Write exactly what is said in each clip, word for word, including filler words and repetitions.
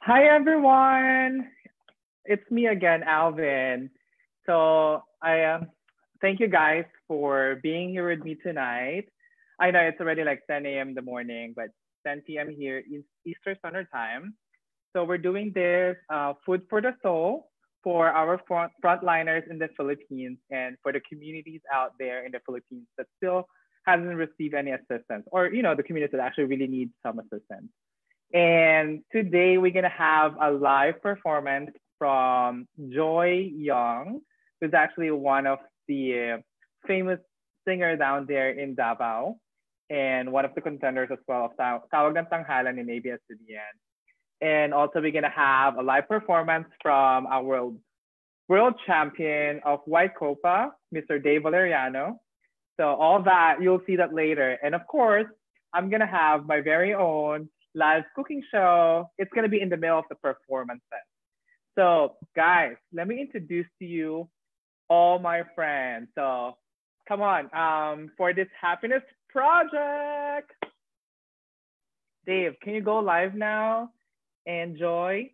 Hi everyone, it's me again, Alvin. So I um, thank you guys for being here with me tonight. I know it's already like ten a m in the morning, but ten p m here is Eastern Standard Time. So we're doing this uh, food for the soul for our front frontliners in the Philippines and for the communities out there in the Philippines that still hasn't received any assistance, or you know the communities that actually really need some assistance. And today we're gonna have a live performance from Joy Young, who's actually one of the uh, famous singer down there in Davao, and one of the contenders as well of Taw- Tawag ng Tanghalan in A B S-C B N. And also we're gonna have a live performance from our world world champion of White Copa, Mister Dave Valeriano. So all that you'll see that later. And of course, I'm gonna have my very own live cooking show. It's gonna be in the middle of the performances. So guys, let me introduce to you all my friends. So come on, um, for this happiness project. Dave, can you go live now? And Joy.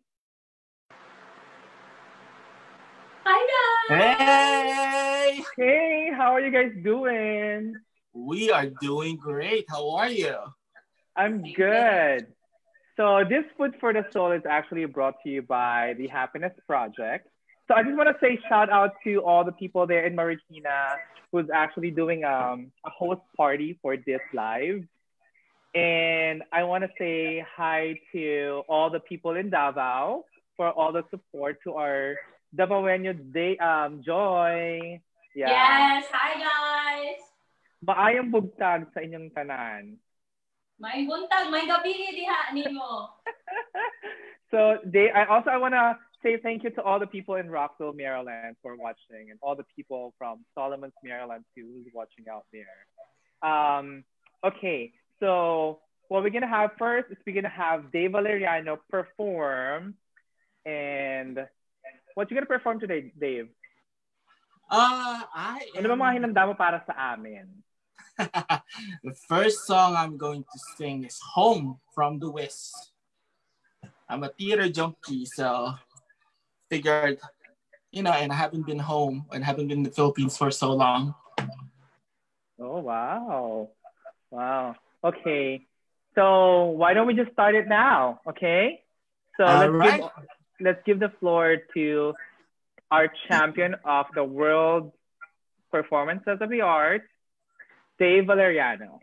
Hi guys! Hey! Hey, how are you guys doing? We are doing great. How are you? I'm good. So this Food for the Soul is actually brought to you by the Happiness Project. So I just want to say shout out to all the people there in Marikina who's actually doing um, a host party for this live. And I want to say hi to all the people in Davao for all the support to our Davaoenyo Day um, Joy. Yeah. Yes! Hi guys! Maayong bugtag sa inyong tanan. May buntag, may gabi diha nimo. So they, I also I want to say thank you to all the people in Rockville, Maryland for watching, and all the people from Solomons, Maryland too, who's watching out there. Um, okay, so what we're gonna have first is we're gonna have Dave Valeriano perform, and what you gonna perform today, Dave? Uh, I Ano ba am... mga hinanda mo para sa amin? The first song I'm going to sing is Home from the West. I'm a theater junkie, so figured, you know, and I haven't been home and haven't been in the Philippines for so long. Oh, wow. Wow. Okay. So why don't we just start it now? Okay. So All let's right. give let's give the floor to our champion of the world performances of the arts, Dave Valeriano.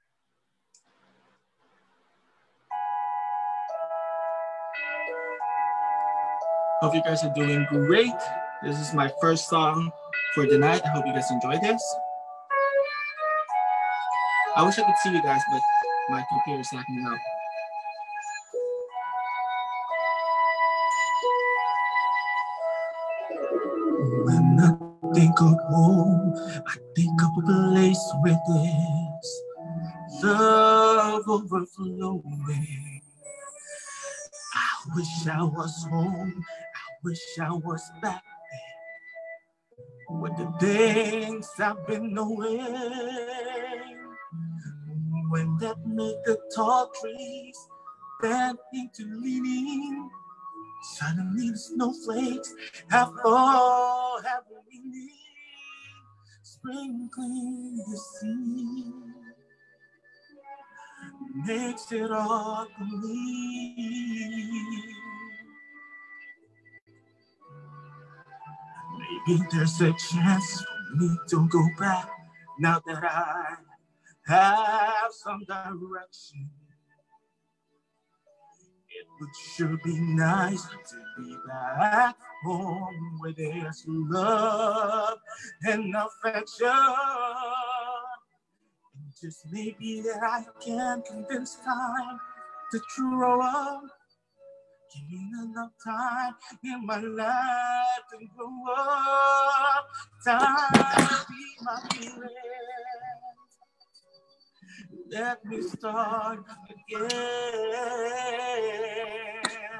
Hope you guys are doing great. This is my first song for the night. I hope you guys enjoy this. I wish I could see you guys, but my computer is acting up. When I think of home, I think of a place where there's love overflowing. I wish I was home. I wish I was back there with the things I've been knowing. When that made the tall trees bend into leaning, suddenly the snowflakes have all have meaning, sprinkling the sea makes it all complete. Maybe there's a chance for me to go back now that I have some direction. It would sure be nice to be back home where there's love and affection. And just maybe that I can convince time to grow up. Give me enough time in my life to grow up. Time to be my feelings. Let me start again.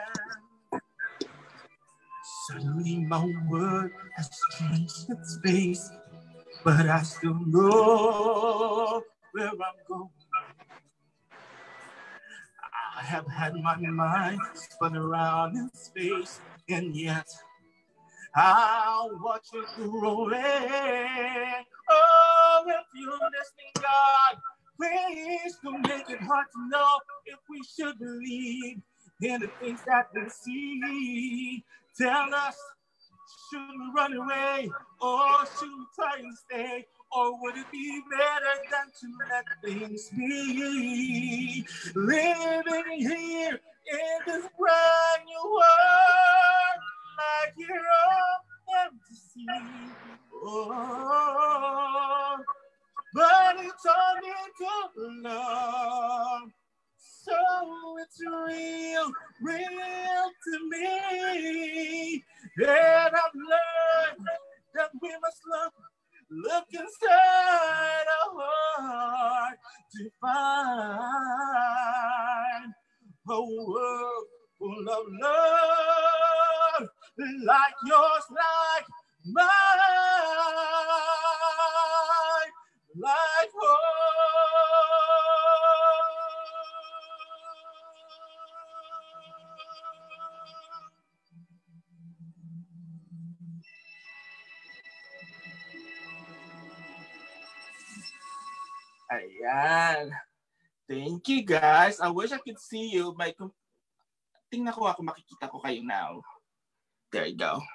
Suddenly my world has changed its face, but I still know where I'm going. I have had my mind spun around in space, and yet I'll watch it grow away. Oh, if you're listening, God, please don't make it hard to know if we should believe in the things that we see. Tell us, should we run away or should we try and stay? Or would it be better than to let things be? Living here in this brand new world, like you're on empty sea. Oh, but it's all into love. So it's real, real to me. And I've learned that we must look, look inside our heart to find a world full of love like yours, like mine, like home. Ayan. Thank you, guys. I wish I could see you. May tingnan ko ako, makikita ko kayo now. There you go.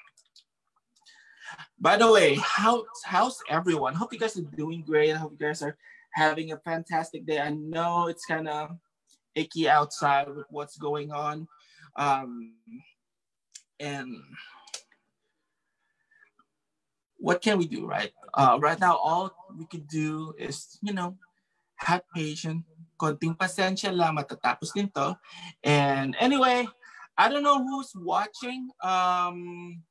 By the way, how, how's everyone? Hope you guys are doing great. I hope you guys are having a fantastic day. I know it's kind of icky outside with what's going on. Um, and what can we do, right? Uh, right now, all we could do is, you know, have patience. Konting pasensya lang, matatapos din to. And anyway, I don't know who's watching. Um,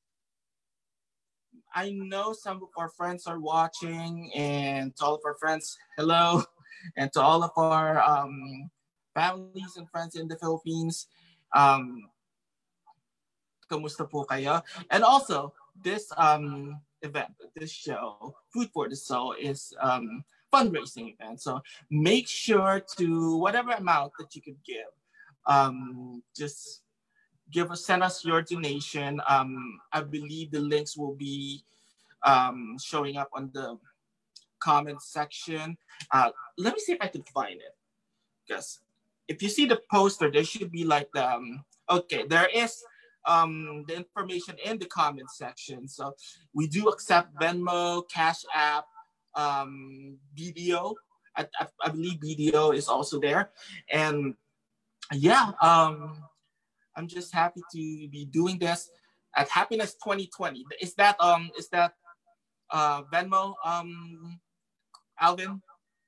I know some of our friends are watching, and to all of our friends, hello. And to all of our um, families and friends in the Philippines, um, kamusta po kayo? And also, this um, event, this show, Food for the Soul, is um, fundraising event. So make sure to, whatever amount that you could give, um, just give us, send us your donation. Um, I believe the links will be um, showing up on the comment section. Uh, let me see if I can find it. Because if you see the poster, there should be like the, um, okay, there is um, the information in the comment section. So we do accept Venmo, Cash App, um, B D O. I, I, I believe B D O is also there. And yeah, um, I'm just happy to be doing this at Happiness twenty twenty. Is that um is that uh Venmo, um Alvin?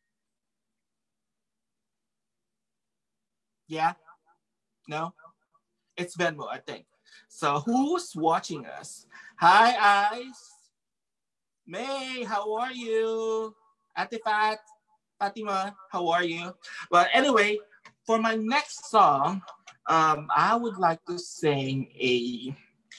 Yeah? No? It's Venmo, I think. So who's watching us? Hi, Ice. May, how are you? Ate Fat, Fatima, how are you? But anyway, for my next song, um, I would like to sing a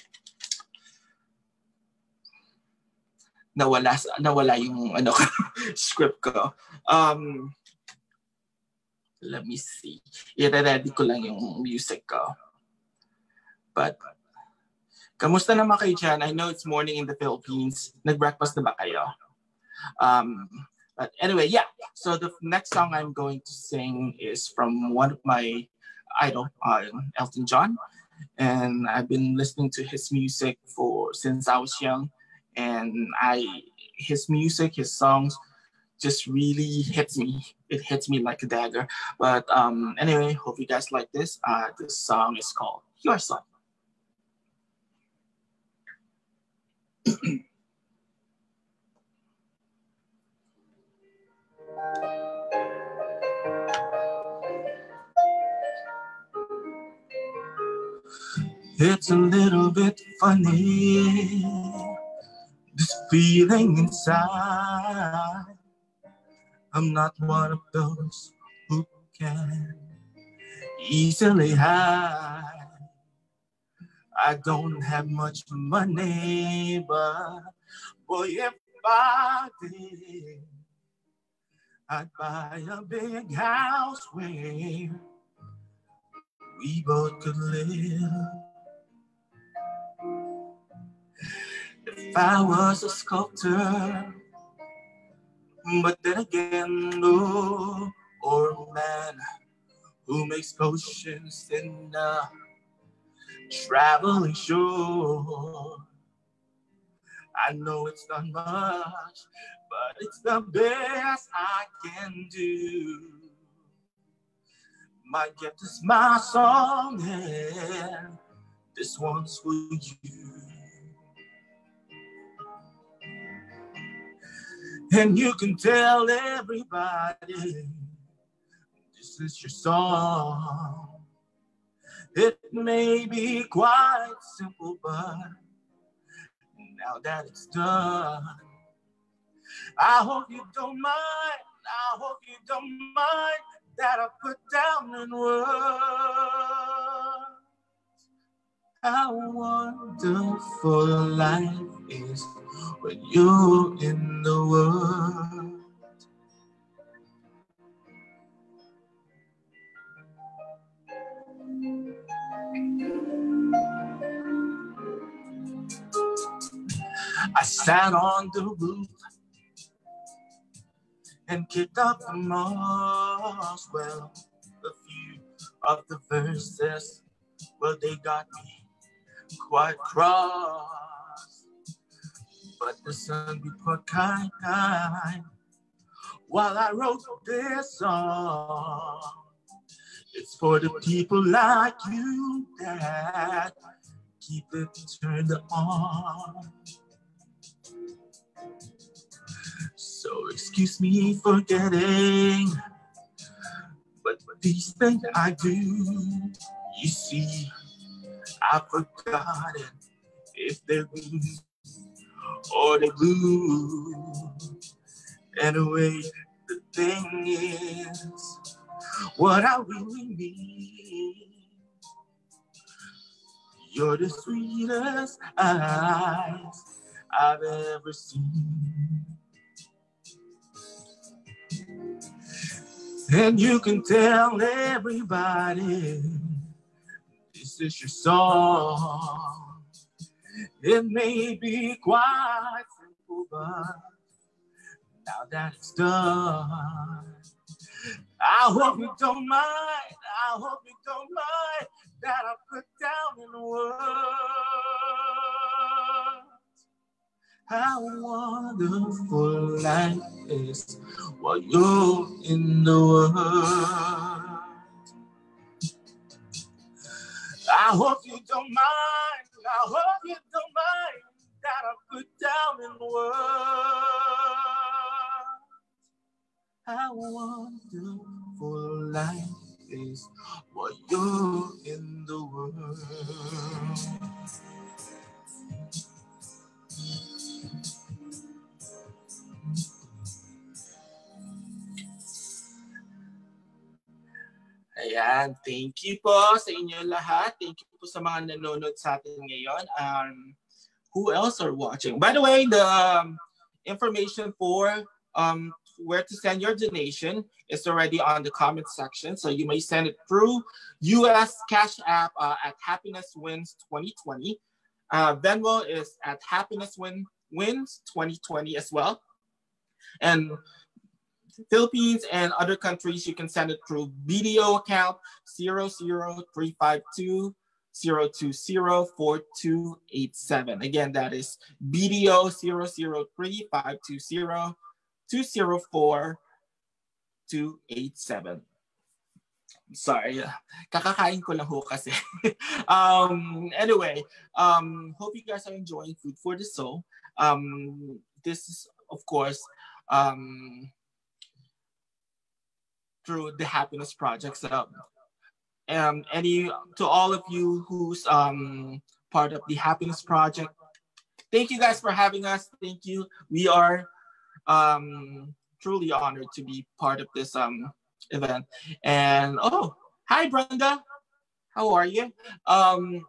nawala nawala yung ano script ko. Um, let me see. I-ready ko lang yung music ko. But kamusta naman kayo dyan? I know it's morning in the Philippines. Nag-breakfast na ba kayo? Um, but anyway, yeah. So the next song I'm going to sing is from one of my idol, uh, Elton John. And I've been listening to his music for since I was young. And I, his music, his songs just really hits me. It hits me like a dagger. But um, anyway, hope you guys like this. Uh, this song is called Your Song. It's a little bit funny, this feeling inside. I'm not one of those who can easily hide. I don't have much money, but boy, if I did, I'd buy a big house where we both could live. If I was a sculptor, but then again, no, or a man who makes potions in a traveling show. I know it's not much, but it's the best I can do. My gift is my song, and this one's for you. And you can tell everybody this is your song. It may be quite simple, but now that it's done, I hope you don't mind, I hope you don't mind that I put down in words how wonderful life is when you're in the world. I sat on the roof and kicked up the moss. Well, a few of the verses, well, they got me quite cross. But the sun be put kind, kind while I wrote this song. It's for the people like you that keep it turned on. So excuse me for getting, but these things I do, you see, I've forgotten if they're green or they're blue. Anyway, the thing is, what I really mean, you're the sweetest eyes I've ever seen. And you can tell everybody this is your song. It may be quite simple, but now that it's done, I hope you don't mind, I hope you don't mind that I put down in words how wonderful life is while you're in the world. I hope you don't mind, I hope you don't mind that I put down in words how wonderful life is while you're in the world. Ayan, thank you po sa inyo lahat. Thank you po sa mga nanonood sa atin ngayon. Um, who else are watching? By the way, the um, information for um, where to send your donation is already on the comment section. So you may send it through U S Cash App uh, at Happiness Wins twenty twenty. Uh, Venmo is at Happiness Win Wins twenty twenty as well. And Philippines and other countries, you can send it through B D O account zero zero three five two zero two zero four two eight seven. Again, that is B D O zero zero three five two zero two zero four two eight seven. Sorry, kakakain ko lang ho kasi. um, anyway, um, hope you guys are enjoying Food for the Soul. Um, this is, of course, um, through the Happiness Project. So, um, any to all of you who's um part of the Happiness Project, thank you guys for having us. Thank you. We are um truly honored to be part of this um event. And oh, hi Brenda, how are you? Um,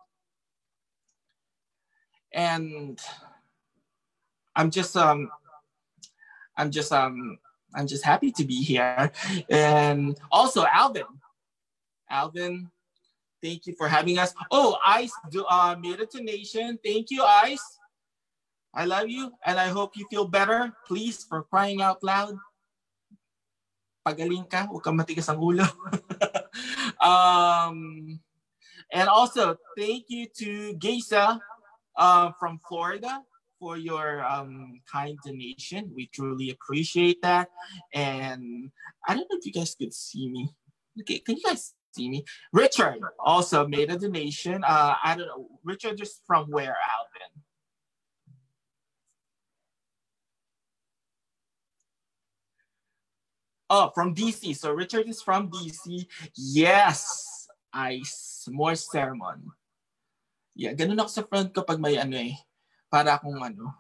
and I'm just um I'm just um. I'm just happy to be here. And also Alvin. Alvin, Thank you for having us. Oh, Ice uh, made a donation. Thank you, Ice. I love you, and I hope you feel better. Please, for crying out loud, pagaling ka, huwag kang matigas ang ulo. um, and also, thank you to Geisa uh, from Florida for your um, kind donation. We truly appreciate that. And I don't know if you guys could see me. Okay, can you guys see me? Richard also made a donation. Uh, I don't know. Richard is from where, Alvin? Oh, from D C. So Richard is from D C. Yes, Ice. More sermon. Yeah, ganun ako sa front ko pag may ano eh. Para akong ano.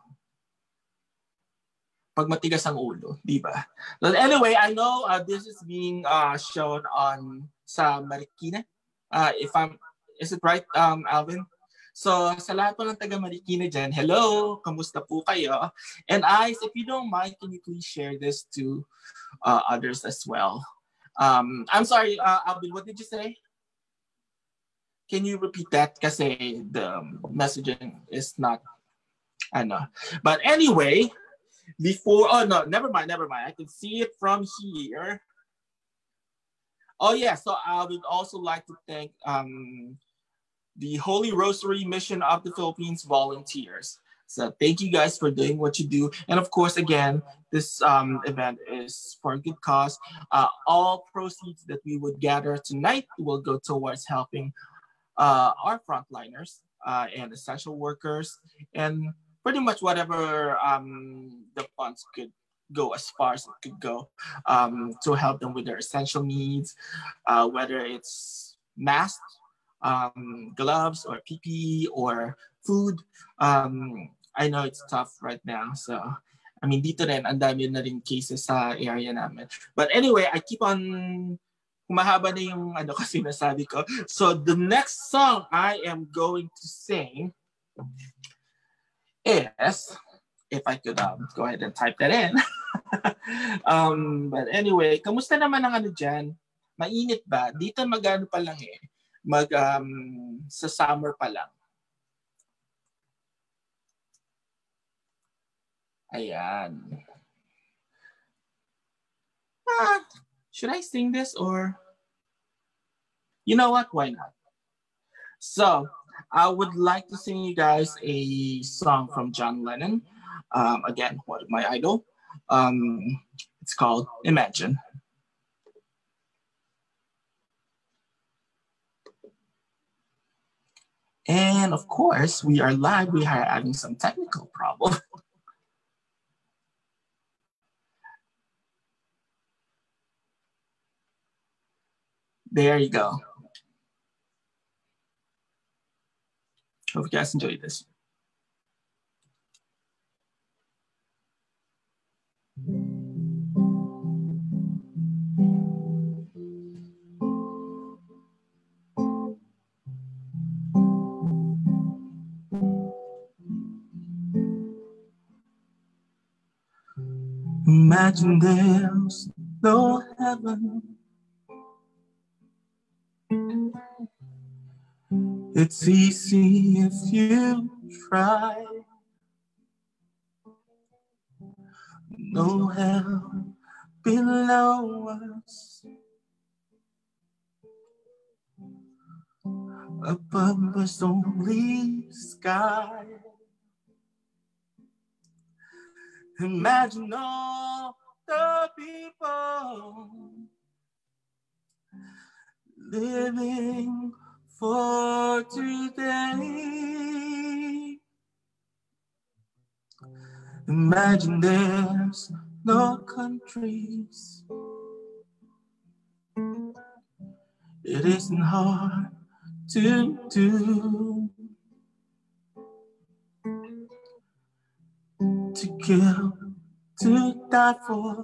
Pag matigas ang ulo, di ba? But anyway, I know uh, this is being uh, shown on sa Marikina. Uh, if I'm, is it right, um, Alvin? So sa lahat po ng taga Marikina dyan, hello, kamusta po kayo? And Ice, if you don't mind, can you please share this to uh, others as well? Um, I'm sorry, uh, Alvin, what did you say? Can you repeat that? Kasi the messaging is not, I know. But anyway, before, oh no, never mind, never mind. I can see it from here. Oh yeah, so I would also like to thank um, the Holy Rosary Mission of the Philippines volunteers. So thank you guys for doing what you do. And of course, again, this um, event is for a good cause. Uh, all proceeds that we would gather tonight will go towards helping uh, our frontliners uh, and essential workers, and pretty much whatever um, the funds could go as far as it could go um, to help them with their essential needs, uh, whether it's masks, um, gloves, or P P E, or food. Um, I know it's tough right now, so I mean, dito rin, ang dami na rin cases sa area namin. But anyway, I keep on, kumahaba na yung ano kasi nasabi ko. So the next song I am going to sing is, if I could um, go ahead and type that in. um, but anyway, kamusta naman ang ano dyan? Mainit ba? Dito mag-ano pa lang eh. Mag, um, sa summer pa lang. Ayan. Ah, should I sing this or? You know what? Why not? So, I would like to sing you guys a song from John Lennon. Um, again, one of my idol. Um, it's called Imagine. And of course, we are live. We are having some technical problem. There you go. Hope you guys enjoyed this. Imagine there's no heaven. It's easy if you try. No hell below us. Above us only sky. Imagine all the people living for today. Imagine there's no countries. It isn't hard to do. To kill, to die for,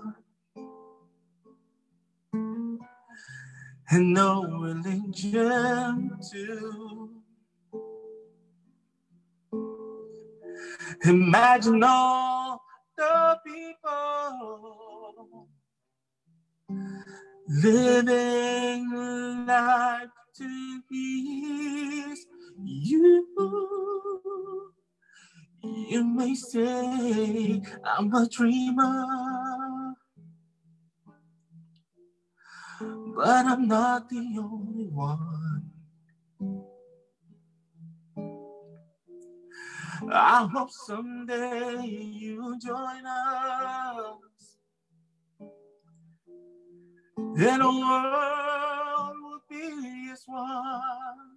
and no religion too. Imagine all the people living life to please you. You may say I'm a dreamer, but I'm not the only one. I hope someday you join us, and the world will be as one.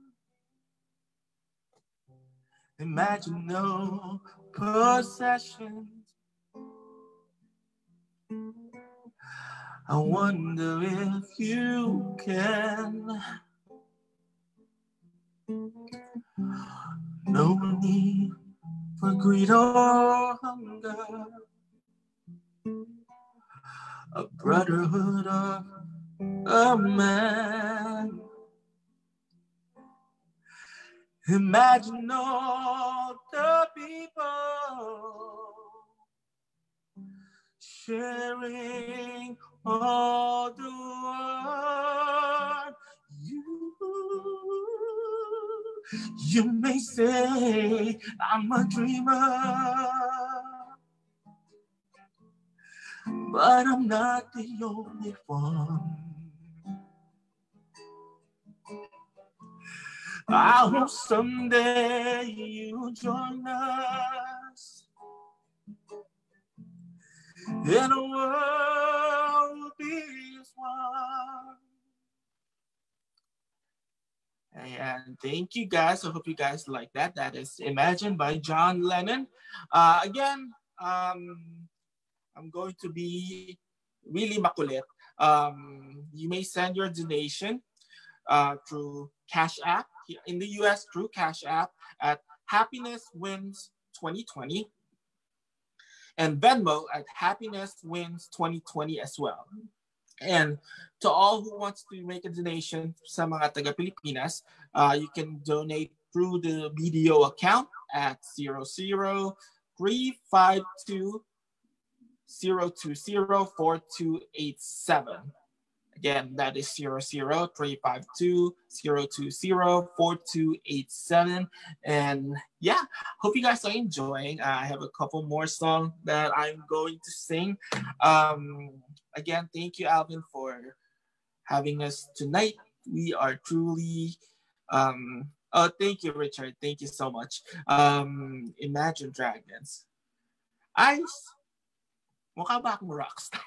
Imagine no possessions. I wonder if you can. No need for greed or hunger. A brotherhood of a man. Imagine all the people sharing all the world. You, you may say I'm a dreamer, but I'm not the only one. I hope someday you join us, and the world will be as one. And thank you guys. I hope you guys like that. That is Imagine by John Lennon. Uh, again, um, I'm going to be really makulit. Um, you may send your donation uh, through Cash App. In the U S, through Cash App at Happiness Wins twenty twenty. And Venmo at Happiness Wins twenty twenty as well. And to all who wants to make a donation sa mga taga Pilipinas, uh, you can donate through the B D O account at zero zero three five two zero two zero four two eight seven. Again, that is zero zero three five two zero two zero four two eight seven. And yeah, hope you guys are enjoying. Uh, I have a couple more songs that I'm going to sing. Um, again, thank you, Alvin, for having us tonight. We are truly, um, oh, thank you, Richard. Thank you so much. Um, Imagine Dragons. Ice, mukha ba akong rockstar?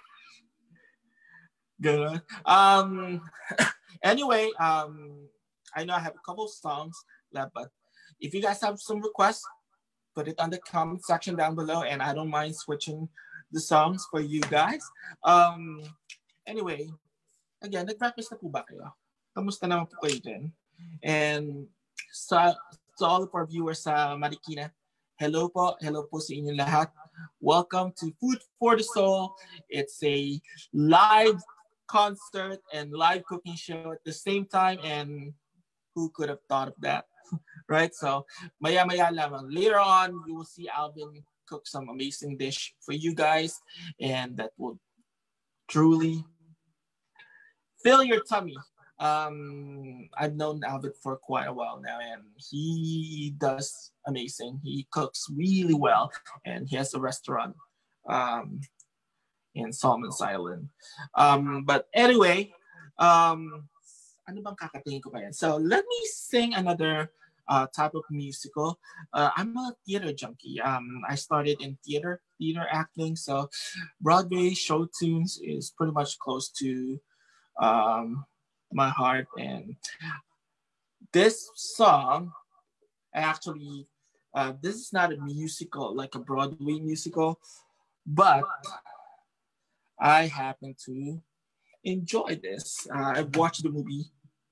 Good. Um, anyway, um, I know I have a couple of songs left, but if you guys have some requests, put it on the comment section down below, and I don't mind switching the songs for you guys. Um, anyway, again, nag-practice na po ba kayo? Kamusta naman po kayo dyan? And sa, to all of our viewers sa Marikina, hello po, hello po sa inyo lahat. Welcome to Food for the Soul. It's a live concert and live cooking show at the same time, and who could have thought of that, right? So maya maya lamang, later on you will see Alvin cook some amazing dish for you guys, and that will truly fill your tummy. um I've known Alvin for quite a while now, and he does amazing. He cooks really well, and he has a restaurant um in Solomon's Island. Um, but anyway, um, ano bang kakatingin ko ba yan? So let me sing another uh, type of musical. Uh, I'm a theater junkie. Um, I started in theater, theater acting. So Broadway show tunes is pretty much close to um, my heart. And this song, actually, uh, this is not a musical, like a Broadway musical, but I happen to enjoy this. Uh, I've watched the movie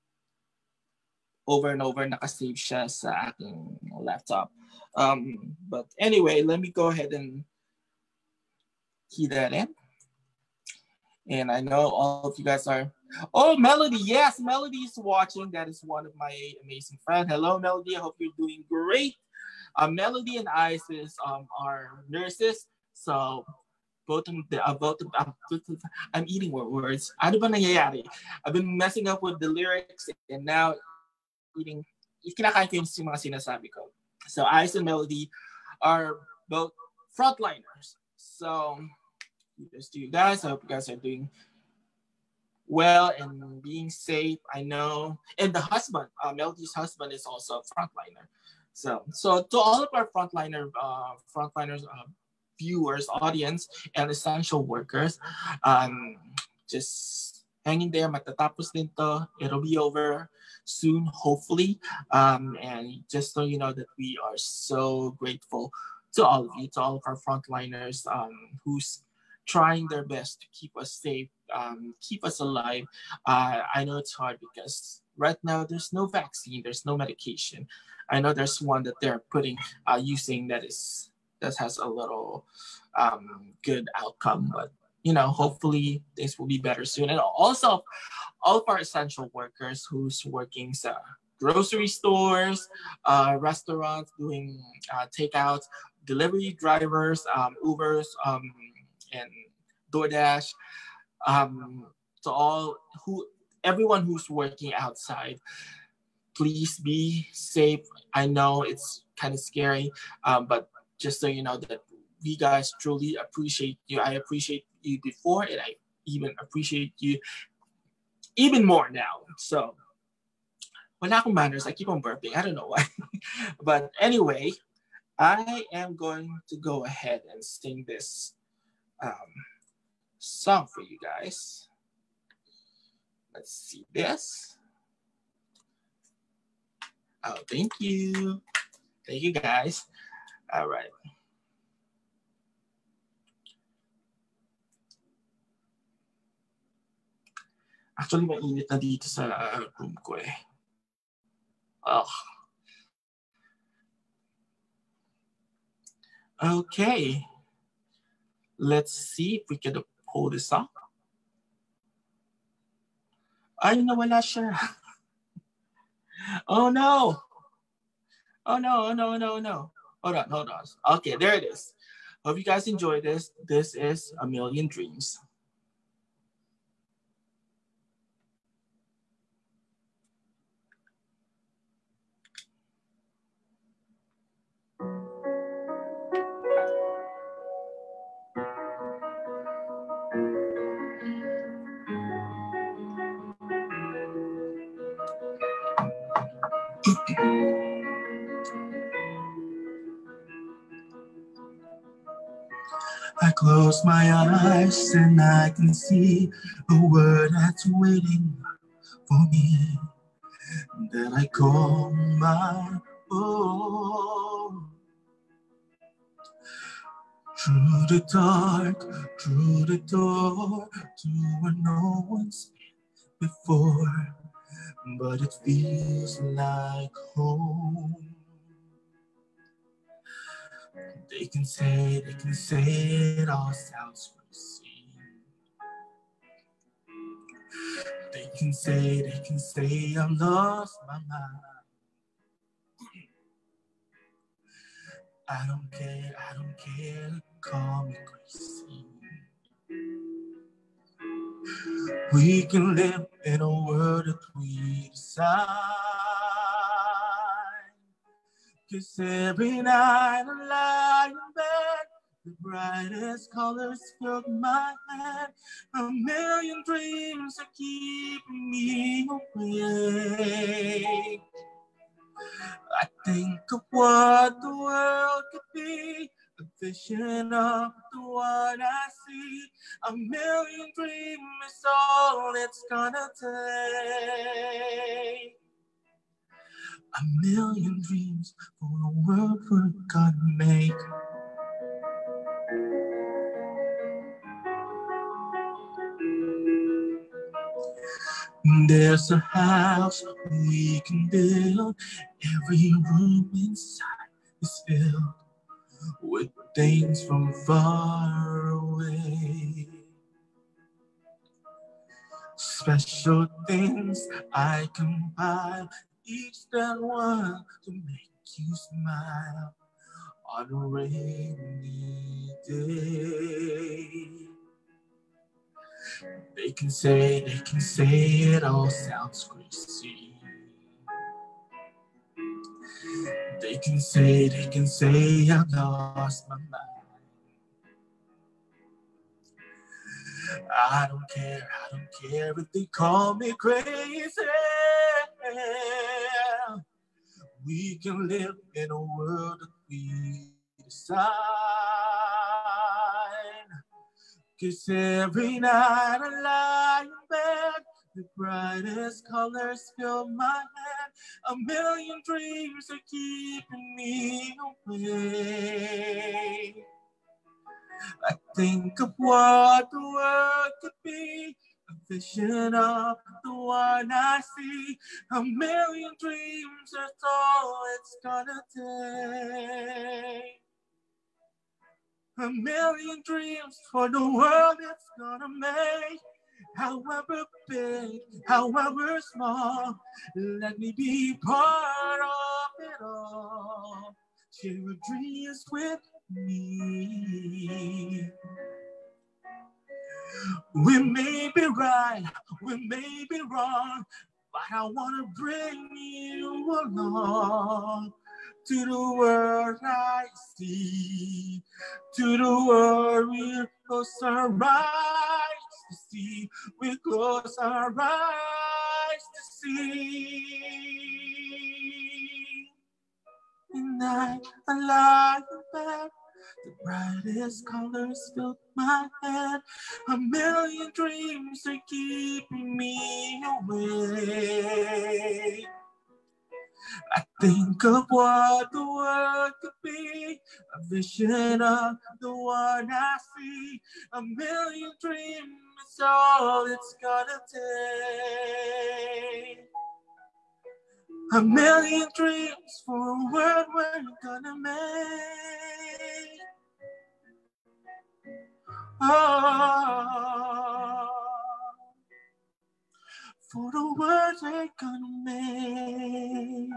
over and over. Nakasave siya sa aking laptop. Um, but anyway, let me go ahead and key that in. And I know all of you guys are... Oh, Melody. Yes, Melody is watching. That is one of my amazing friends. Hello, Melody. I hope you're doing great. Uh, Melody and Isis um, are nurses. So... Both of the, uh, both of, uh, I'm eating more words. Ano ba nangyayari? I've been messing up with the lyrics, and now reading, if kinakain ko yung mga sinasabi ko. So Ice and Melody are both frontliners. So kudos to you guys. I hope you guys are doing well and being safe. I know. And the husband, uh, Melody's husband is also a frontliner. So, so to all of our frontliner, uh, frontliners, uh, viewers, audience, and essential workers, um, just hanging there. Matatapos din to. It'll be over soon, hopefully. Um, and just so you know that we are so grateful to all of you, to all of our frontliners, um, who's trying their best to keep us safe, um, keep us alive. Uh, I know it's hard because right now there's no vaccine, there's no medication. I know there's one that they're putting, uh, using that is that has a little um, good outcome, but you know, hopefully this will be better soon. And also, all of our essential workers who's working sa grocery stores, uh, restaurants, doing uh, takeouts, delivery drivers, um, Ubers, um, and DoorDash, um, to all who, everyone who's working outside, please be safe. I know it's kind of scary, um, but just so you know that we guys truly appreciate you. I appreciate you before, and I even appreciate you even more now. So, wala akong manners. I keep on burping. I don't know why. But anyway, I am going to go ahead and sing this um, song for you guys. Let's see this. Oh, thank you. Thank you, guys. All right. Actually, mainit na dito sa room ko eh. Oh. Okay. Let's see if we can pull this off. Ay, nawala siya. Oh no. Oh no, oh no, no, no. Hold on, hold on. Okay, there it is. Hope you guys enjoy this. This is A Million Dreams. I close my eyes and I can see a word that's waiting for me that I call my own. Through the dark, through the door, to where no one's been before, but it feels like home. They can say, they can say it all sounds crazy. They can say, they can say I've lost my mind. I don't care, I don't care, call me crazy. We can live in a world that we decide. Cause every night I lie in bed, the brightest colors fill my head. A million dreams are keeping me awake. I think of what the world could be, a vision of the one I see. A million dreams is all it's gonna take. A million dreams for a world we're gonna make. There's a house we can build. Every room inside is filled with things from far away. Special things I compile, each that one to make you smile on a rainy day. They can say, they can say it all sounds crazy. They can say, they can say I lost my mind. I don't care, I don't care if they call me crazy. We can live in a world that we decide. 'Cause every night I lie in bed, the brightest colors fill my head. A million dreams are keeping me awake. I think of what the world could be, a vision of the one I see. A million dreams, that's all it's gonna take. A million dreams for the world it's gonna make. However big, however small, let me be part of it all. Share your dreams with me. We may be right, we may be wrong, but I wanna bring you along. To the world I see, to the world we close our eyes to see, we close our eyes to see. And I, I lie in bed, the brightest colors fill my head. A million dreams are keeping me awake. I think of what the world could be, a vision of the one I see. A million dreams is all it's gonna take. A million dreams for a world we're gonna make. Oh, for the world we're gonna make.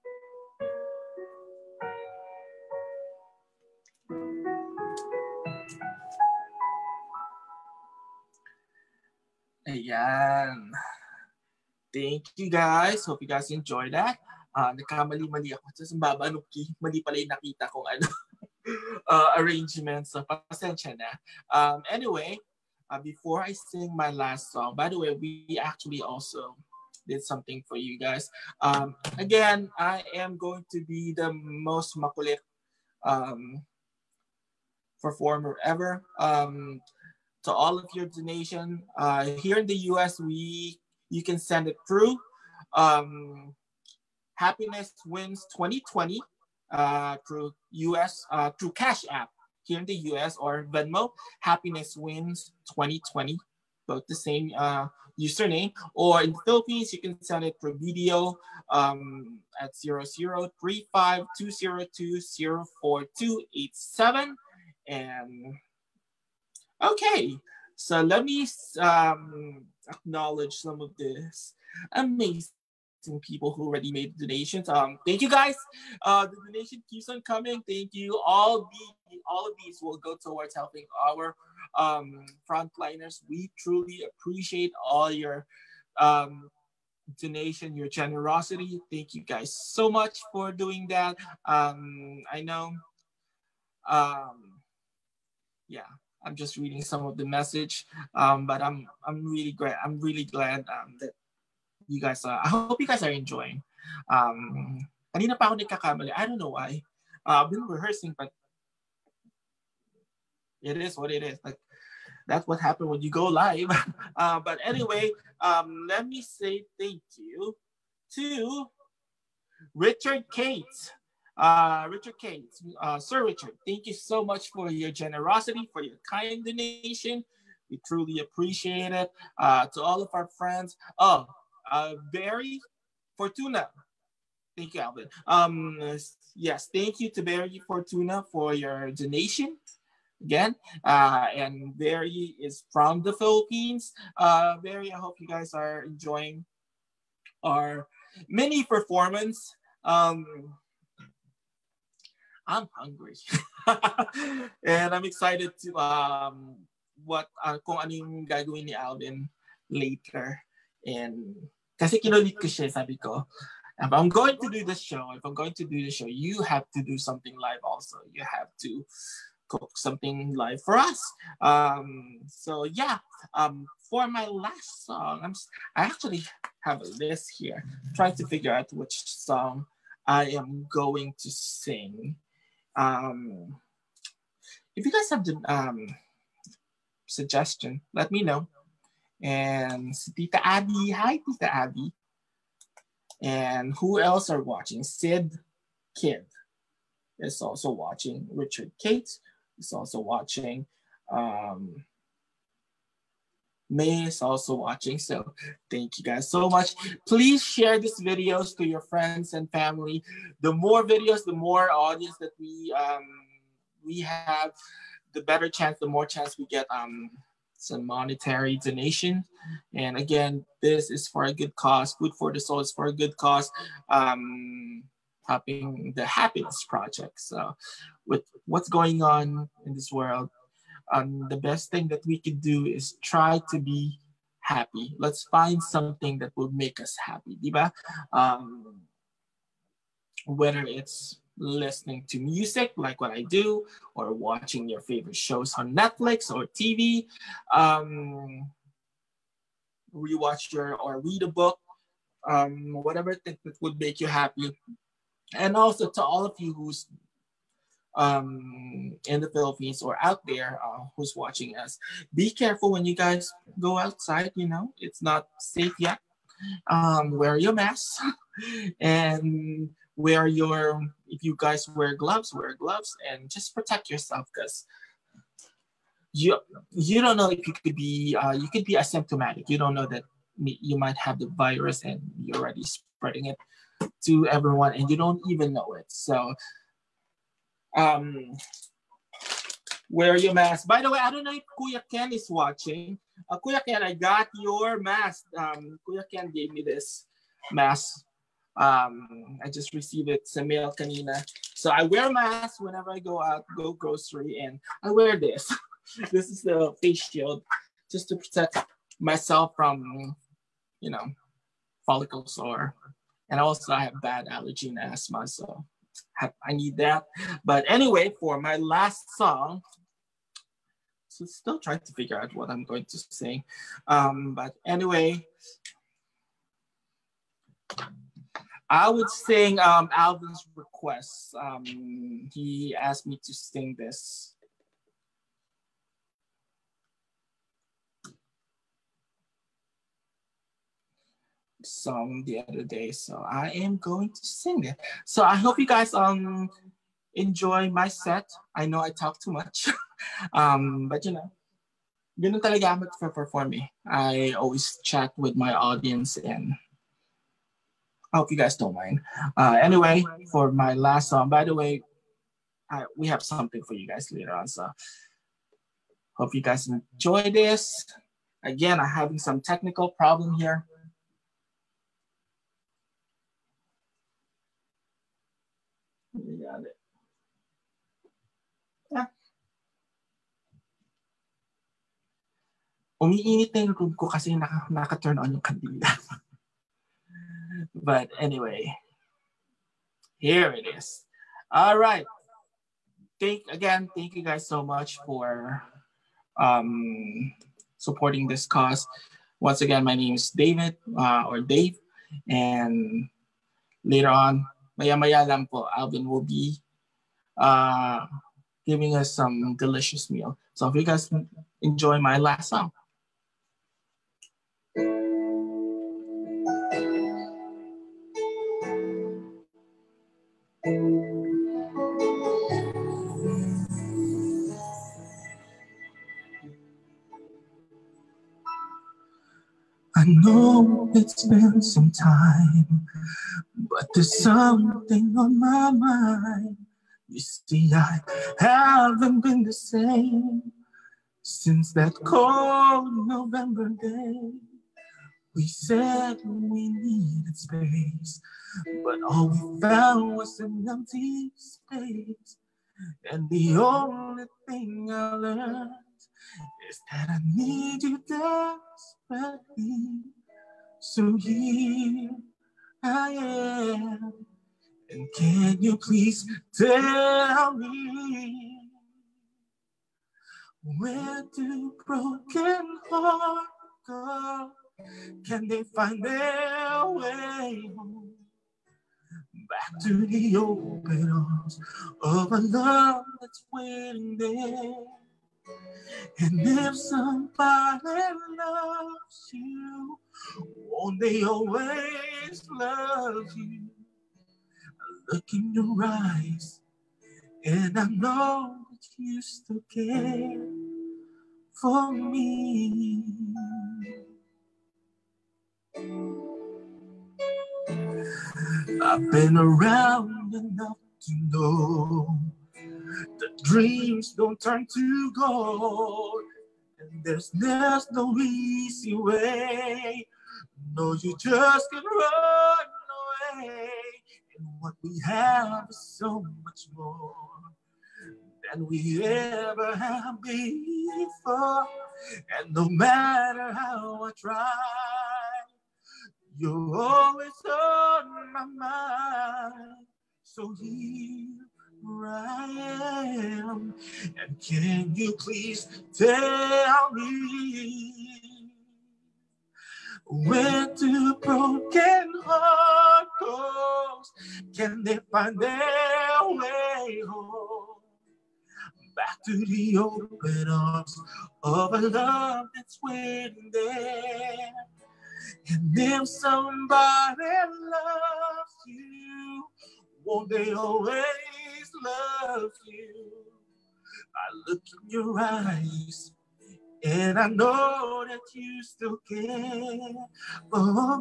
Ayan. Thank you guys. Hope you guys enjoyed that. Uh, nagkamali-mali ako. Sa Babanuki, mali pala yung nakita kong ano, uh, arrangements. So, pasensya na. Um, anyway, uh, before I sing my last song, by the way, we actually also did something for you guys. Um, again, I am going to be the most makulit um, performer ever. Um, to all of your donation, uh, here in the U S, we you can send it through um, Happiness Wins twenty twenty uh, through U S uh, through Cash App here in the U S, or Venmo, Happiness Wins twenty twenty, both the same uh, username. Or in the Philippines, you can send it through video um, at zero zero three five two zero two zero four two eight seven. And okay, so let me um, acknowledge some of this amazing people who already made donations. Um, thank you guys. Uh, the donation keeps on coming. Thank you. All the all of these will go towards helping our um, frontliners. We truly appreciate all your um, donation, your generosity. Thank you guys so much for doing that. Um, I know. Um, yeah. I'm just reading some of the message, um, but I'm I'm really glad I'm really glad um, that you guys are. I hope you guys are enjoying. Um, kanina pa ako nagkakamali. I don't know why. Uh, I've been rehearsing, but it is what it is. Like that's what happened when you go live. uh, but anyway, um, let me say thank you to Richard Cates. Uh, Richard Cates, uh, Sir Richard, thank you so much for your generosity, for your kind donation. We truly appreciate it. Uh, to all of our friends. Oh, uh, Barry Fortuna. Thank you, Alvin. Um, yes, thank you to Barry Fortuna for your donation. Again, uh, and Barry is from the Philippines. Uh, Barry, I hope you guys are enjoying our mini performance. Um, I'm hungry. And I'm excited to um what uh, kung ano yung gagawin ni Alvin later. And kasi kinulit ko siya, sabi ko, if I'm going to do the show, if I'm going to do the show, you have to do something live also. You have to cook something live for us. Um, so yeah, um, for my last song, I'm I actually have a list here, trying to figure out which song I am going to sing. Um, if you guys have the um, suggestion, let me know. And Tita Abby, hi Tita Abby. And who else are watching? Sid Kid is also watching. Richard Kate is also watching. Um, May is also watching. So thank you guys so much. Please share these videos to your friends and family. The more videos, the more audience that we um, we have, the better chance, the more chance we get um, some monetary donation. And again, this is for a good cause. Food for the Soul is for a good cause. Um, helping the Happiness Project. So with what's going on in this world, um, the best thing that we could do is try to be happy. Let's find something that will make us happy, diba? Um, whether it's listening to music like what I do, or watching your favorite shows on Netflix or T V, um, rewatch your or read a book, um, whatever thing that would make you happy. And also to all of you who's um, in the Philippines or out there uh, who's watching us, be careful when you guys go outside. You know, it's not safe yet. Um, wear your mask and wear your, if you guys wear gloves, wear gloves and just protect yourself, because you you don't know if you could be uh, you could be asymptomatic. You don't know that you might have the virus and you're already spreading it to everyone and you don't even know it. So um, wear your mask. By the way, I don't know if Kuya Ken is watching. Uh, Kuya Ken, I got your mask. Um, Kuya Ken gave me this mask. Um, I just received it sa mail kanina. So I wear mask whenever I go out, go grocery, and I wear this. This is the face shield just to protect myself from, you know, follicle sore. And also I have bad allergy and asthma, so I need that. But anyway, for my last song, so still trying to figure out what I'm going to sing. Um, but anyway, I would sing um, Alvin's request. Um, he asked me to sing this. Song the other day, so I am going to sing it. So I hope you guys um enjoy my set. I know I talk too much, um, but you know, ganun talaga ako for perform me. I always chat with my audience, and I hope you guys don't mind. Uh, anyway, for my last song, by the way, I, we have something for you guys later on. So hope you guys enjoy this. Again, I'm having some technical problem here. You got it. Yeah. Umiinit na yung room ko kasi naka, naka-turn on yung kandila. But anyway, here it is. All right. Thank again, thank you guys so much for um, supporting this cause. Once again, my name is David uh, or Dave, and later on, maya-maya lang po, Alvin will be uh, giving us some delicious meal. So if you guys enjoy my last song. I know it's been some time, but there's something on my mind. You see, I haven't been the same since that cold November day. We said we needed space, but all we found was an empty space. And the only thing I learned is that I need you desperately. So here I am. And can you please tell me, where do broken hearts go? Can they find their way home? Back to the open arms of a love that's waiting there. And if somebody loves you, won't they always love you? I look in your eyes, and I know that you still care for me. I've been around enough to know that dreams don't turn to gold, and there's, there's no easy way. No, you just can run away. And what we have is so much more than we ever have before. And no matter how I try, you're always on my mind. So here I am. And can you please tell me, where do broken hearts go? Can they find their way home? Back to the open arms of a love that's waiting there. And if somebody loves you, won't they always love you? I look in your eyes, and I know that you still care for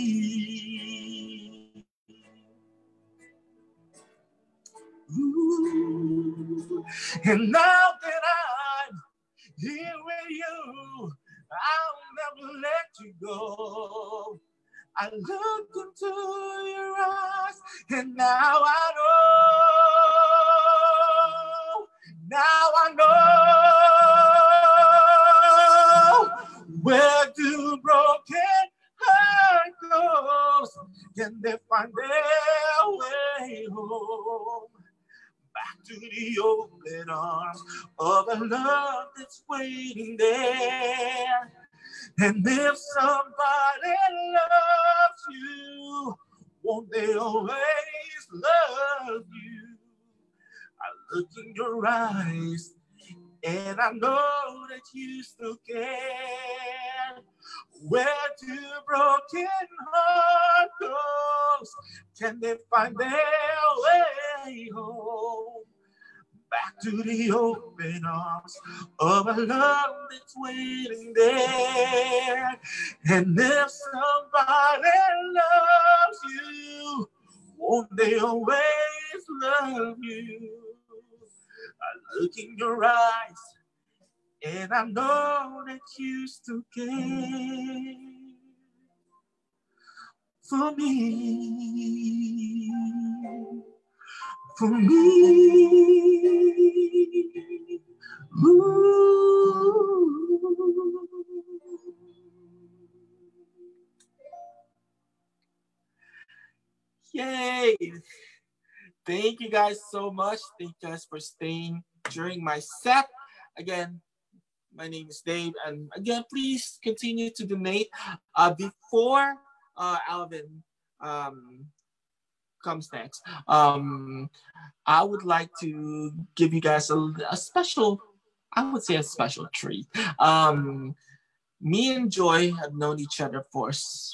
me. Ooh. And now that I'm here with you, I'll never let you go. I look into your eyes, and now I know. Now I know. Where do broken hearts go? Can they find their way home? Back to the open arms of a love that's waiting there. And if somebody loves you, won't they always love you? I look in your eyes, and I know that you still care. Where do broken hearts go? Can they find their way home? Back to the open arms of a love that's waiting there. And if somebody loves you, won't they always love you? I look in your eyes, and I know that you still care for me. For me. Ooh. Yay! Thank you guys so much. Thank you guys for staying during my set. Again, my name is Dave, and again, please continue to donate. Uh, before uh, Alvin um, comes next, um, I would like to give you guys a, a special, I would say a special treat. Um, me and Joy have known each other for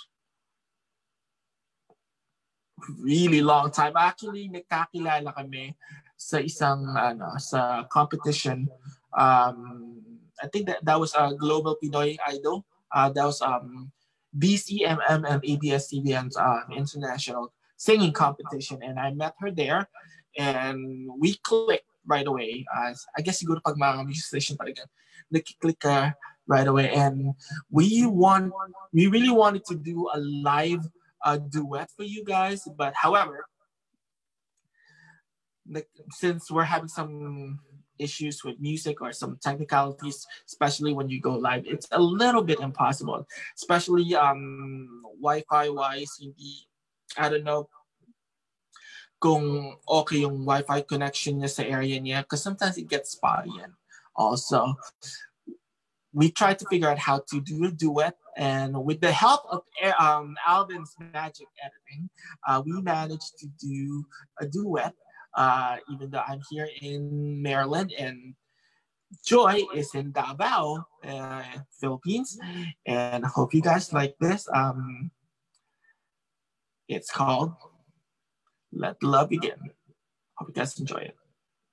really long time. Actually, nagkakilala kami sa isang ano, sa competition. Um, I think that that was a Global Pinoy Idol. Uh, that was um, B C M M and A B S C B N's um, international singing competition, and I met her there, and we clicked right away. Uh, I guess siguro pag mga musician talaga, nag-click ka right away, and we want, we really wanted to do a live uh, duet for you guys, but however, like, since we're having some issues with music or some technicalities, especially when you go live, it's a little bit impossible, especially um, Wi-Fi wise, hindi I don't know kung okay yung Wi-Fi connection niya sa area niya because sometimes it gets spotty. And also, we tried to figure out how to do a duet, and with the help of um, Alvin's magic editing, uh, we managed to do a duet, uh, even though I'm here in Maryland and Joy is in Davao, uh, Philippines, and I hope you guys like this. Um, it's called Let the Love Begin. Hope you guys enjoy it.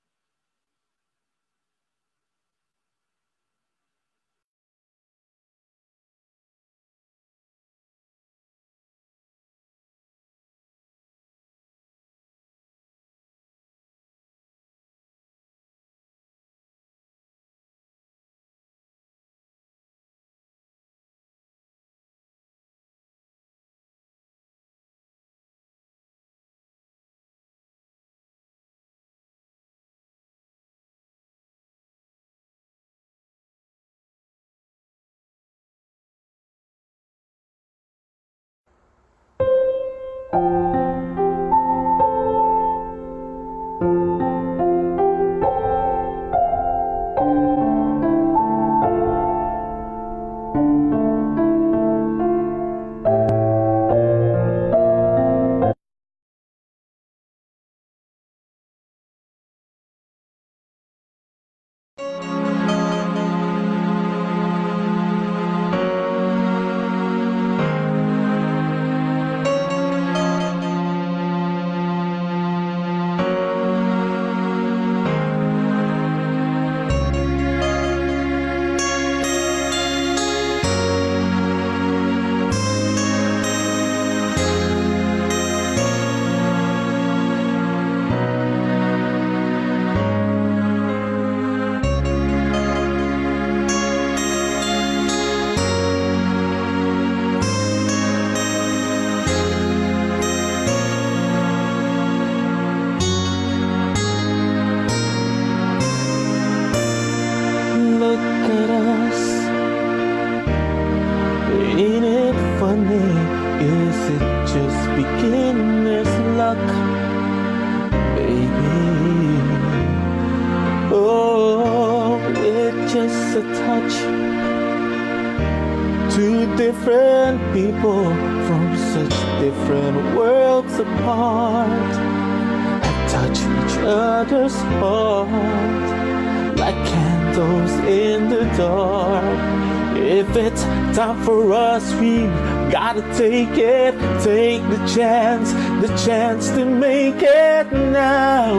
Time for us, we gotta take it, take the chance, the chance to make it now.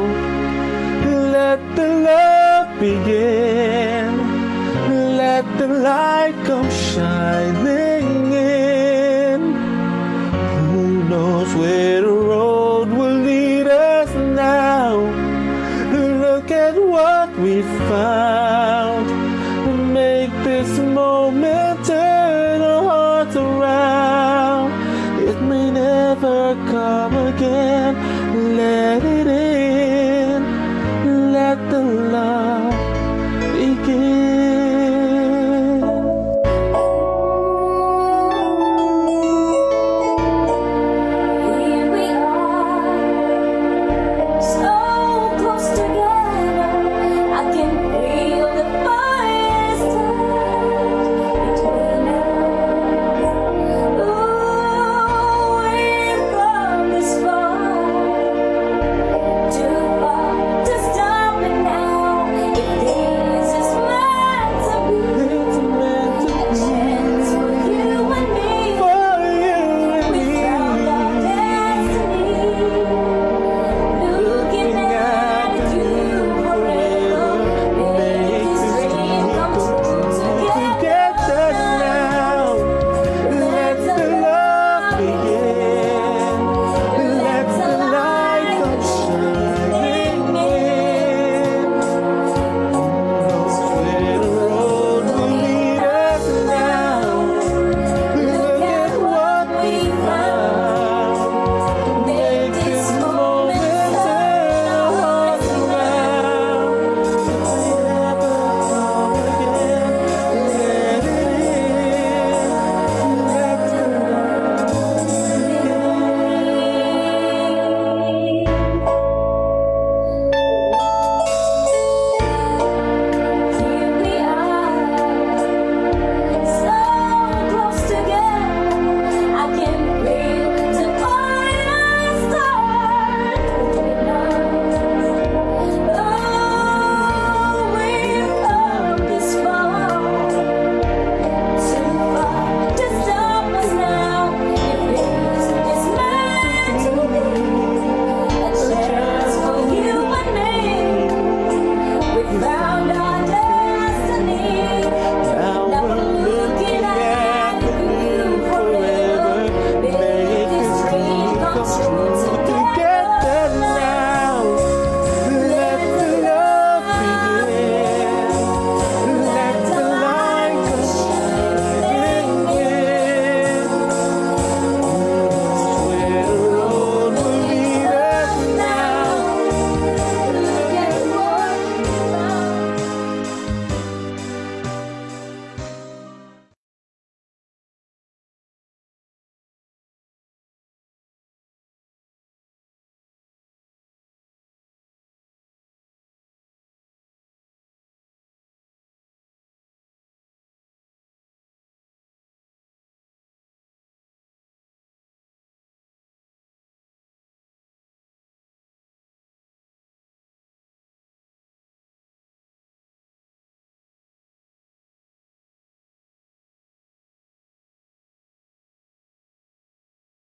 Let the love begin, let the light come shining in. Who knows where the road will lead us now? Look at what we found, make this moment turn our hearts around. It may never come again. Let it in, let the love begin.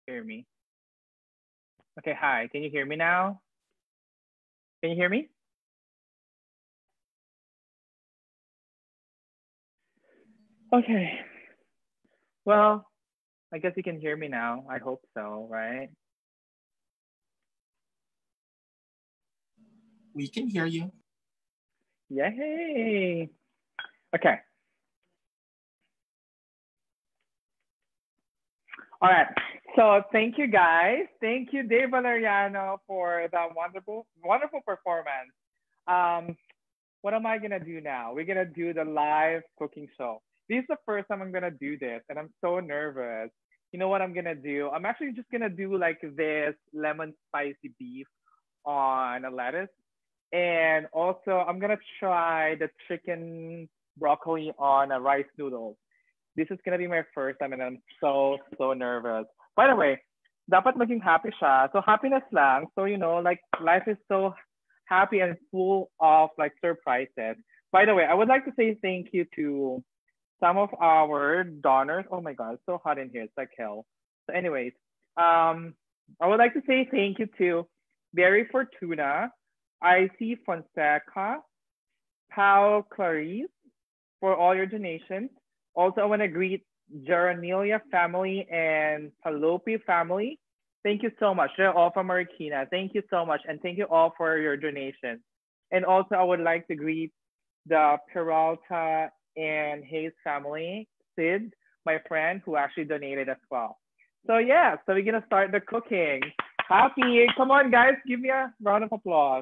hear me? Okay, hi. Can you hear me now? Can you hear me? Okay. Well, I guess you can hear me now. I hope so, right? We can hear you. Yay. Okay. All right. So thank you guys. Thank you, Dave Valeriano, for that wonderful, wonderful performance. Um, what am I gonna do now? We're gonna do the live cooking show. This is the first time I'm gonna do this, and I'm so nervous. You know what I'm gonna do? I'm actually just gonna do like this lemon spicy beef on a lettuce. And also I'm gonna try the chicken broccoli on a rice noodle. This is gonna be my first time and I'm so, so nervous. By the way, dapat maging happy siya. So happiness lang. So, you know, like life is so happy and full of like surprises. By the way, I would like to say thank you to some of our donors. Oh my God, it's so hot in here. It's like hell. So anyways, um, I would like to say thank you to Berry Fortuna, I C Fonseca, Pao Clarice for all your donations. Also, I want to greet Geranilia family and Palopi family. Thank you so much. They're all from Marikina. Thank you so much. And thank you all for your donations. And also, I would like to greet the Peralta and Hayes family, Sid, my friend, who actually donated as well. So yeah, so we're going to start the cooking. Happy. Come on, guys. Give me a round of applause.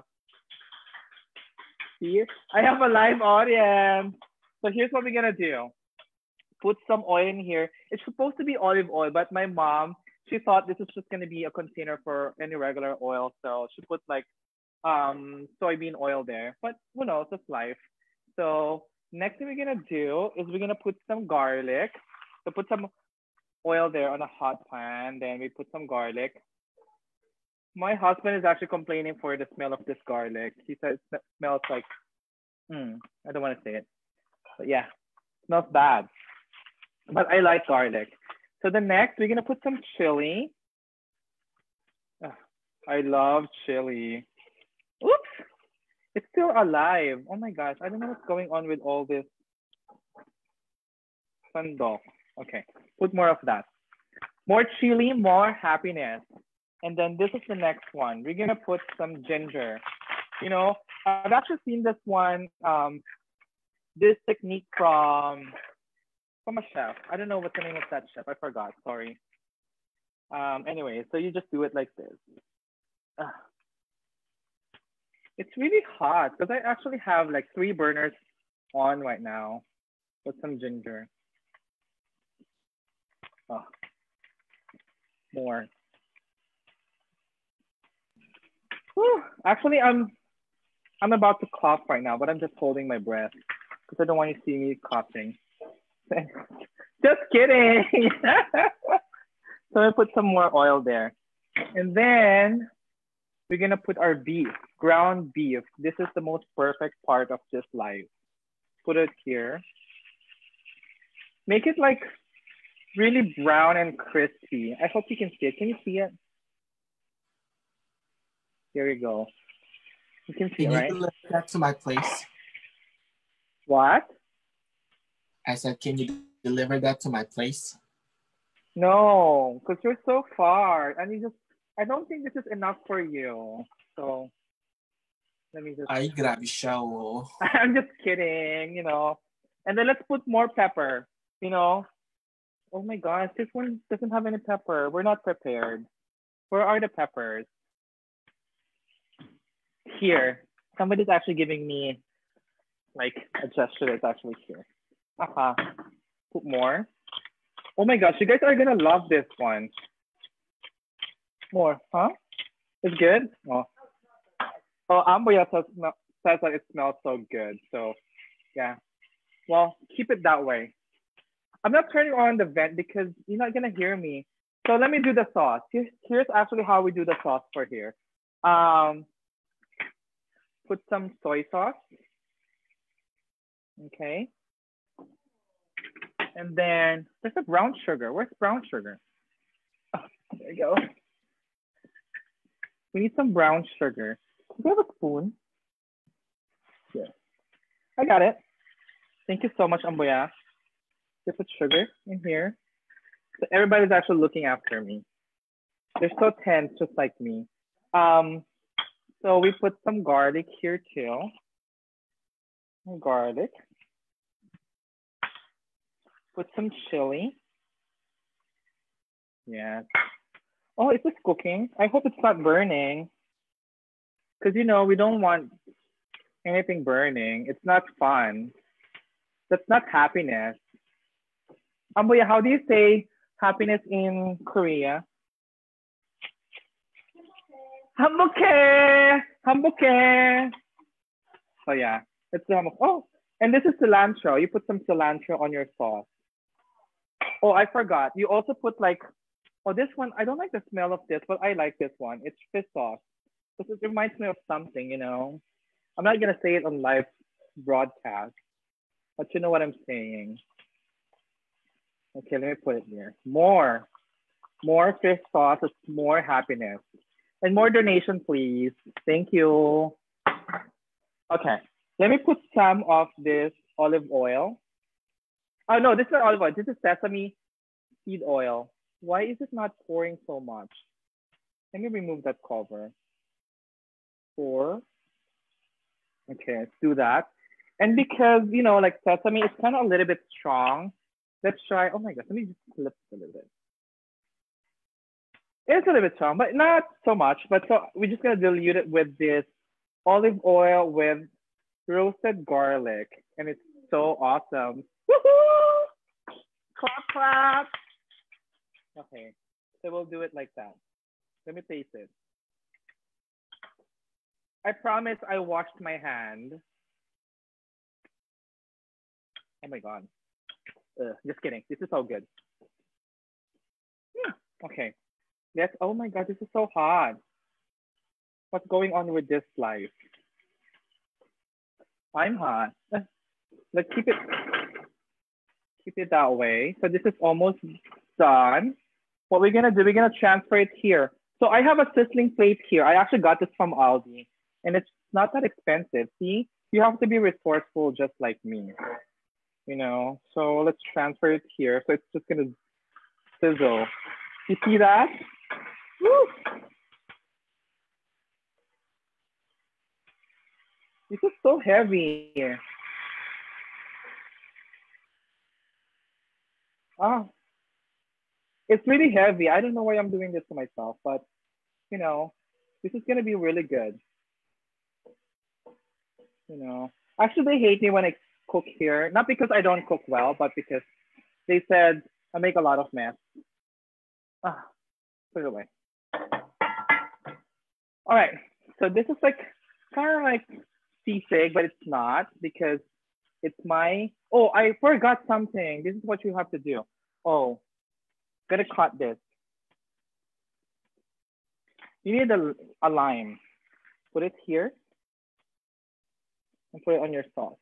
See, I have a live audience. So here's what we're going to do. Put some oil in here. It's supposed to be olive oil, but my mom, she thought this is just going to be a container for any regular oil. So she put like um, soybean oil there, but who knows, it's life. So next thing we're going to do is we're going to put some garlic. So put some oil there on a hot pan. Then we put some garlic. My husband is actually complaining for the smell of this garlic. He says it smells like, hmm, I don't want to say it, but yeah, it smells bad. But I like garlic. So the next, we're gonna put some chili. Ugh, I love chili. Oops, it's still alive. Oh my gosh, I don't know what's going on with all this sandok. Okay, put more of that. More chili, more happiness. And then this is the next one. We're gonna put some ginger. You know, I've actually seen this one, um, this technique from, from a chef. I don't know what's the name of that chef. I forgot, sorry. Um, anyway, so you just do it like this. Ugh. It's really hot because I actually have like three burners on right now. Put some ginger. Oh. More. Whew. Actually, I'm I'm about to cough right now, but I'm just holding my breath because I don't want you to see me coughing. Just kidding. So I put some more oil there. And then we're gonna put our beef, ground beef. This is the most perfect part of this life. Put it here. Make it like really brown and crispy. I hope you can see it. Can you see it? Here we go. You can see Can it, you right? deliver that to my place? What? I said, can you deliver that to my place? No, because you're so far. And you just, I don't think this is enough for you. So let me just. Ay, grabe siya, oh. I'm just kidding, you know. And then let's put more pepper, you know. Oh my gosh, this one doesn't have any pepper. We're not prepared. Where are the peppers? Here. Somebody's actually giving me like a gesture that's actually here. Uh-huh. Put more. Oh my gosh, you guys are gonna love this one. More, huh? It's good? Oh, oh Amboya says, says that it smells so good. So yeah, well, keep it that way. I'm not turning on the vent because you're not gonna hear me. So let me do the sauce. Here's, here's actually how we do the sauce for here. Um, put some soy sauce. Okay. And then there's a brown sugar. Where's brown sugar? Oh, There you go. We need some brown sugar. Do you have a spoon? Yeah. I got it. Thank you so much, Amboya. You put sugar in here. So everybody's actually looking after me. They're so tense, just like me. Um, so we put some garlic here too. Garlic. Put some chili. Yes. Oh, is this cooking? I hope it's not burning. Because, you know, we don't want anything burning. It's not fun. That's not happiness. Amboya, how do you say happiness in Korea? Hambuke! Hambuke! So yeah, it's the hambuke. Oh, and this is cilantro. You put some cilantro on your sauce. Oh, I forgot. You also put like, oh, this one, I don't like the smell of this, but I like this one. It's fish sauce. Because it reminds me of something, you know. I'm not gonna say it on live broadcast, but you know what I'm saying. Okay, let me put it here. More, more fish sauce, it's more happiness. And more donation, please. Thank you. Okay, let me put some of this olive oil. Oh no, this is not olive oil, this is sesame seed oil. Why is it not pouring so much? Let me remove that cover. Pour. Okay, let's do that. And because, you know, like sesame is kind of a little bit strong, let's try, oh my God, let me just flip it a little bit. It's a little bit strong, but not so much. But so we're just gonna dilute it with this olive oil with roasted garlic. And it's so awesome. Woohoo! Clap, clap. Okay, so we'll do it like that. Let me taste it. I promise I washed my hand. Oh my God. Ugh, just kidding. This is so good. Hmm. Okay. Yes. Oh my God, this is so hot. What's going on with this life? I'm hot. Let's keep it keep it that way. So this is almost done. What we're gonna do, we're gonna transfer it here. So I have a sizzling plate here. I actually got this from Aldi, and it's not that expensive. See, you have to be resourceful just like me. You know, so let's transfer it here. So it's just gonna sizzle. You see that? Woo! This is so heavy. Ah, it's really heavy. I don't know why I'm doing this to myself, but you know, this is gonna be really good. You know, actually they hate me when I cook here, not because I don't cook well, but because they said I make a lot of mess. Ah, put it away. All right, so this is like kind of like sisig, but it's not because it's my, oh, I forgot something. This is what you have to do. Oh, gotta cut this. You need a, a lime. Put it here and put it on your sauce.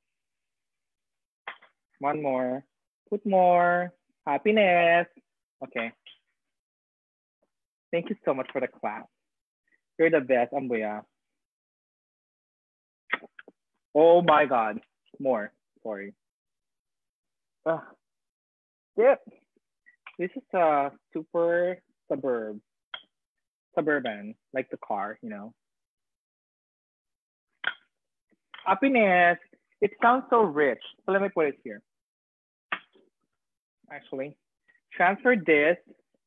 One more, put more, happiness. Okay. Thank you so much for the clap. You're the best, Amboya. Oh my God, more, sorry. Uh, yep, this is a super suburb, suburban, like the car, you know. Happiness, it sounds so rich. So let me put it here. Actually, transfer this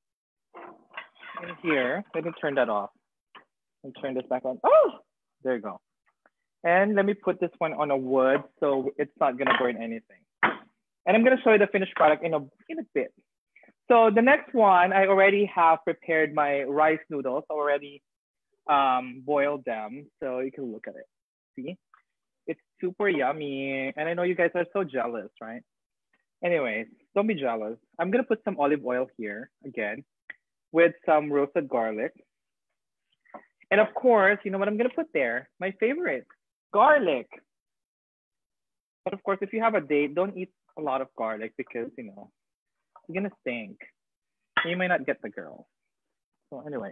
in here. Let me turn that off and turn this back on. Oh, there you go. And let me put this one on a wood so it's not gonna burn anything. And I'm gonna show you the finished product in a, in a bit. So the next one, I already have prepared my rice noodles, already um, boiled them. So you can look at it, see? It's super yummy. And I know you guys are so jealous, right? Anyways, don't be jealous. I'm gonna put some olive oil here again with some roasted garlic. And of course, you know what I'm gonna put there? My favorite, garlic. But of course, if you have a date, don't eat a lot of garlic because, you know, you're gonna stink. You might not get the girl. So anyway.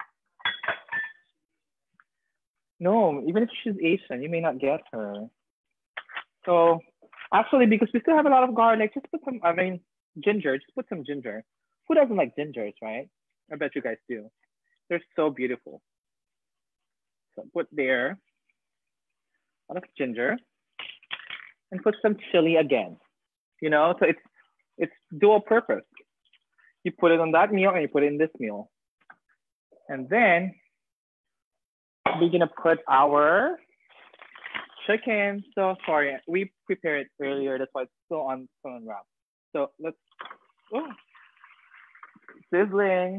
No, even if she's Asian, you may not get her. So actually, because we still have a lot of garlic, just put some, I mean, ginger, just put some ginger. Who doesn't like gingers, right? I bet you guys do. They're so beautiful. So put there a lot of ginger and put some chili again. You know, so it's it's dual purpose. You put it on that meal and you put it in this meal. And then we're gonna put our chicken. So sorry, we prepared it earlier. That's why it's still on still unwrapped. So let's, oh, sizzling.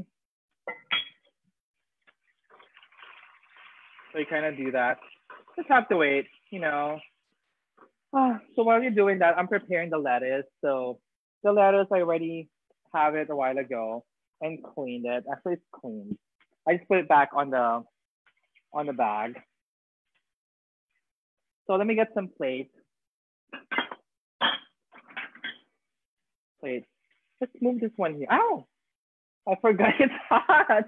So you kind of do that. Just have to wait, you know. Oh, so while you're doing that, I'm preparing the lettuce. So the lettuce, I already have it a while ago and cleaned it. Actually, it's cleaned. I just put it back on the on the bag. So let me get some plates. Plate. Let's move this one here. Ow! I forgot it's hot.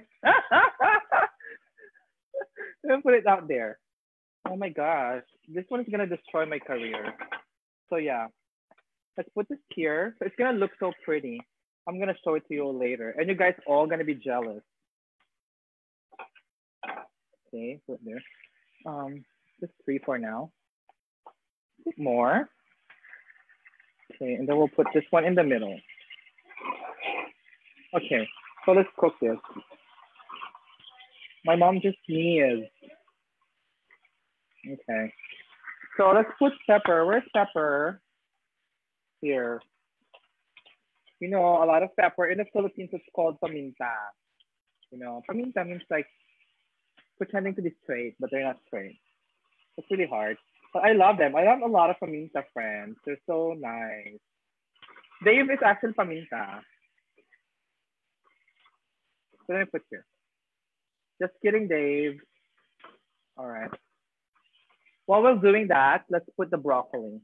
Let me put it out there. Oh my gosh, this one is gonna destroy my career. So yeah, let's put this here. So it's gonna look so pretty. I'm gonna show it to you later, and you guys all gonna be jealous. Okay, put it there. Um, just three for now. A bit more. Okay, and then we'll put this one in the middle. Okay, so let's cook this. My mom just sneezed. Okay, so let's put pepper. Where's pepper? Here. You know, a lot of pepper in the Philippines, it's called paminta. You know, paminta means like pretending to be straight, but they're not straight. It's really hard. But I love them. I have a lot of paminta friends. They're so nice. Dave is actually paminta. So let me put here. Just kidding, Dave. All right. While we're doing that, let's put the broccoli.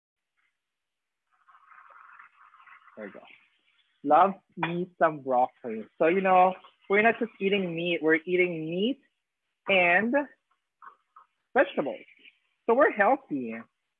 There we go. Love me some broccoli. So, you know, we're not just eating meat, we're eating meat and vegetables. So we're healthy.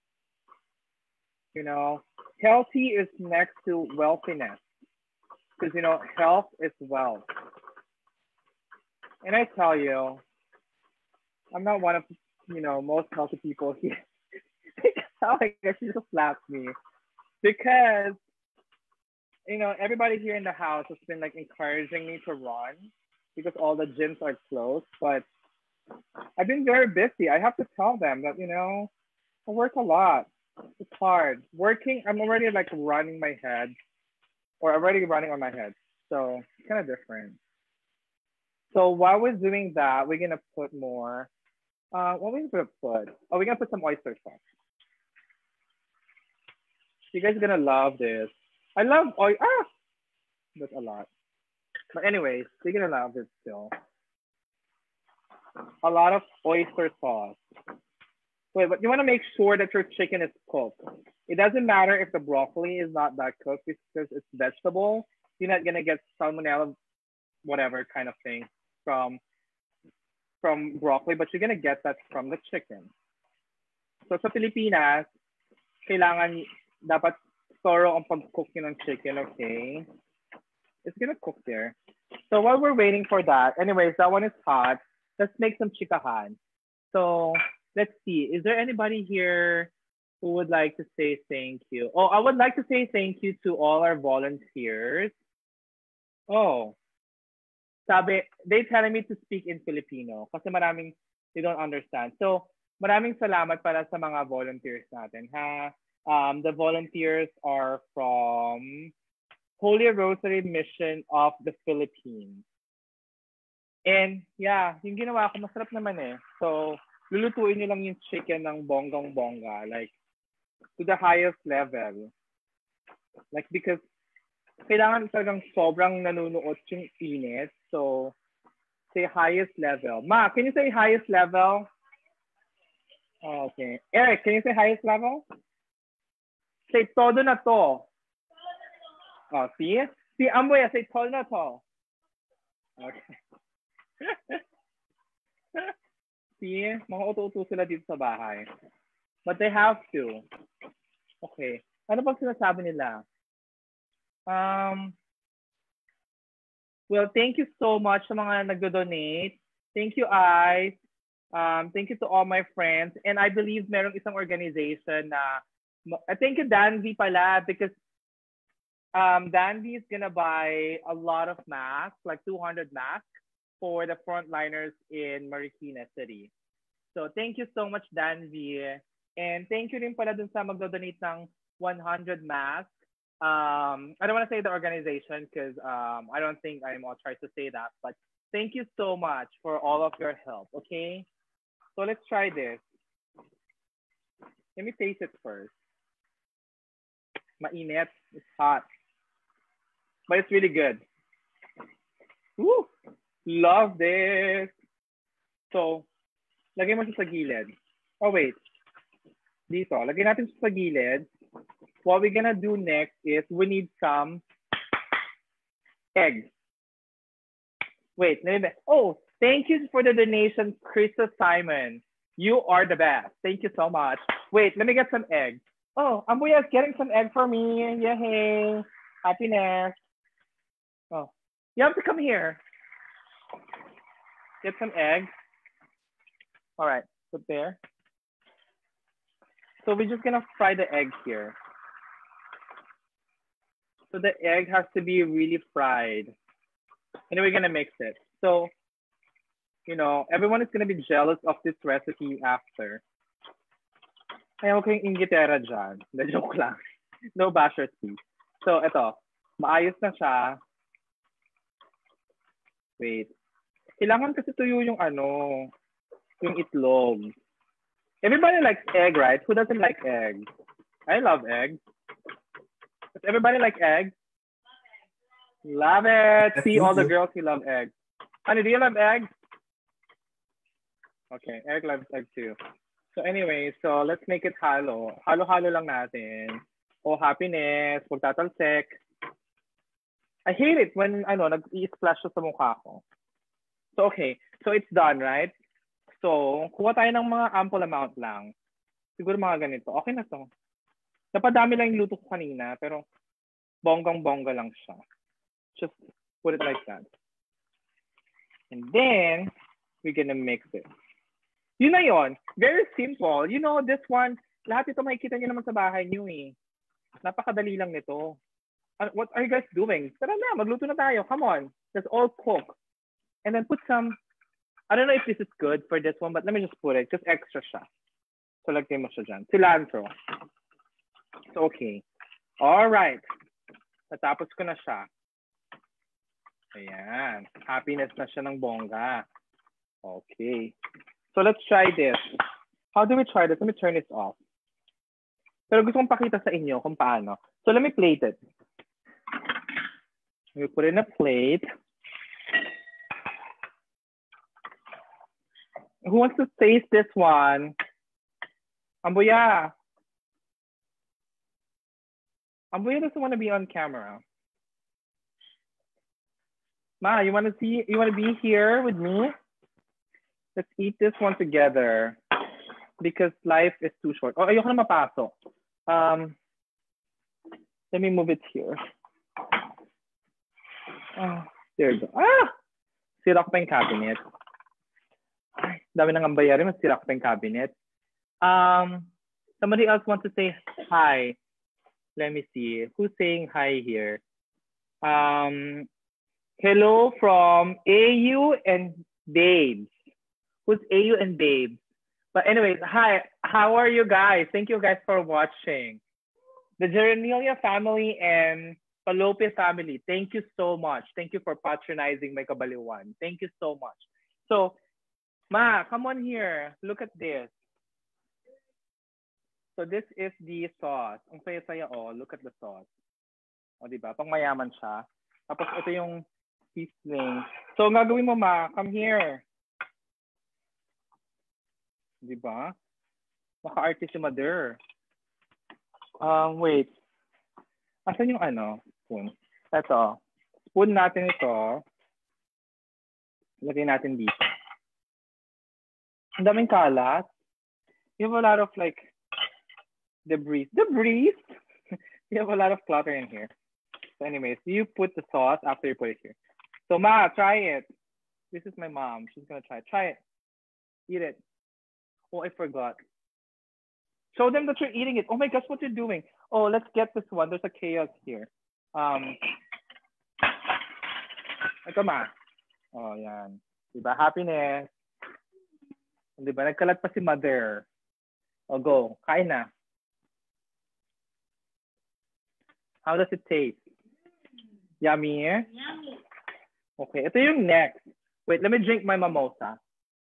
You know, healthy is next to wealthiness. Because, you know, health is wealth. And I tell you, I'm not one of, you know, most healthy people here. Oh my gosh, she just slapped me. Because, you know, everybody here in the house has been like encouraging me to run because all the gyms are closed. But I've been very busy. I have to tell them that, you know, I work a lot. It's hard. Working, I'm already like running my head or already running on my head. So it's kind of different. So while we're doing that, we're gonna put more. Uh, what are we gonna put? Oh, we're gonna put some oyster sauce. You guys are gonna love this. I love oil. Ah, that's a lot. But anyways, you're gonna love it still. A lot of oyster sauce. Wait, but you wanna make sure that your chicken is cooked. It doesn't matter if the broccoli is not that cooked because it's vegetable. You're not gonna get salmonella, whatever kind of thing from from broccoli, but you're gonna get that from the chicken. So sa Pilipinas, kailangan dapat thorough ang pag-cook ng chicken, okay? It's gonna cook there. So while we're waiting for that, anyways, that one is hot. Let's make some chikahan. So let's see, is there anybody here who would like to say thank you? Oh, I would like to say thank you to all our volunteers. Oh, sabi, they telling me to speak in Filipino kasi maraming they don't understand. So maraming salamat para sa mga volunteers natin, ha? Um, the volunteers are from Holy Rosary Mission of the Philippines. And yeah, yung ginawa ko, masarap naman eh. So, lulutuin nyo lang yung chicken ng bonggang-bongga, like to the highest level. Like because kailangan talagang sobrang nanunuot yung init. So, say highest level. Ma, can you say highest level? Oh, okay. Eric, can you say highest level? Say todo na to. Oh, see? See, Amboy, say todo na to. Okay. See, mga uto-uto sila dito sa bahay. But they have to. Okay. Ano bang sinasabi nila? Um, well, thank you so much sa mga nagdo-donate. Thank you, Ice. Um, thank you to all my friends. And I believe merong isang organization na, I thank you, Danvi pala, because um, Danvi is gonna buy a lot of masks, like two hundred masks, for the frontliners in Marikina City. So thank you so much, Danvi. And thank you rin pala dun sa magdo-donate ng one hundred masks. Um, I don't want to say the organization because um, I don't think I'm authorized to say that, but thank you so much for all of your help, okay? So let's try this. Let me taste it first. Mainit, it's hot, but it's really good. Woo! Love this. So, lagay mo siya sa gilid. Oh, wait. Dito, lagay natin siya sa gilid. What we're gonna do next is we need some eggs. Wait, let me, oh, thank you for the donation, Krista Simon. You are the best. Thank you so much. Wait, let me get some eggs. Oh, Ambuya's getting some egg for me. Yay. Happiness. Oh, you have to come here. Get some eggs. All right, put there. So we're just gonna fry the egg here. So the egg has to be really fried. And then we're gonna mix it. So, you know, everyone is gonna be jealous of this recipe after. Kaya huwag kayong ingitera dyan. The joke lang. No bashers, please. So, ito. Maayos na siya. Wait. Kailangan kasi tuyo yung ano, yung itlog. Everybody likes egg, right? Who doesn't like egg? I love egg. Does everybody like egg? Love it. See all the girls who love egg. Honey, do you love egg? Okay, egg loves egg too. So anyway, so let's make it halo. Halo-halo lang natin. Oh, happiness. Huwag tatalsik. I hate it when ano, nag-i-splash sa mukha ko. So okay, so it's done, right? So, kuha tayo ng mga ample amount lang. Siguro mga ganito. Okay na to. Napadami lang yung luto ko kanina, pero bonggang-bongga lang siya. Just put it like that. And then, we're gonna mix it. Yun na yun. Very simple. You know, this one, lahat ito makikita nyo naman sa bahay nyo eh. Napakadali lang nito. What are you guys doing? Tara na, magluto na tayo. Come on. Let's all cook. And then put some, I don't know if this is good for this one, but let me just put it. Just extra siya. So, lagay mo siya dyan. Cilantro. So, okay. All right. Natapos ko na siya. Ayan. Happiness na siya ng bongga. Okay. So, let's try this. How do we try this? Let me turn this off. Pero gusto kong pakita sa inyo kung paano. So, let me plate it. We put it in a plate. Who wants to taste this one? Ambuya. Ambuya doesn't want to be on camera. Ma, you want to see? You want to be here with me? Let's eat this one together because life is too short. Oh, ayoko na mapasok. Um, let me move it here. Oh, there you go. Ah! Sira ko pa yung cabinet. Ay, dami nang ambayari, mas sira ko pa yung cabinet. Um, somebody else wants to say hi. Let me see. Who's saying hi here? Um, hello from A U and Babes. Who's A U and Babes? But anyways, hi. How are you guys? Thank you guys for watching. The Gerenelia family and Palope family, thank you so much. Thank you for patronizing my Kabaliwan. Thank you so much. So, Ma, come on here. Look at this. So this is the sauce. Ang saya-saya, oh. Look at the sauce. O, diba? Pang mayaman siya. Tapos ito yung seasoning. So, ang gagawin mo, Ma, come here. Diba? Naka-artist yung mother. Um, wait. Asan yung ano? Spoon. Ito. Spoon natin ito. Lagay natin dito. Ang daming kalat. You have a lot of like debris. Debris? You have a lot of clutter in here. So anyways, you put the sauce after you put it here. So Ma, try it. This is my mom. She's gonna try it. Try it. Eat it. Oh, I forgot. Show them that you're eating it. Oh my gosh, what you're doing. Oh, let's get this one. There's a chaos here. Um, ito Ma. Oh, yan. Diba? Happiness. Diba? Nagkalat pa si mother. Oh, go. Kain na. How does it taste? Yummy? Yummy. Okay, ito yung next. Wait, let me drink my mimosa.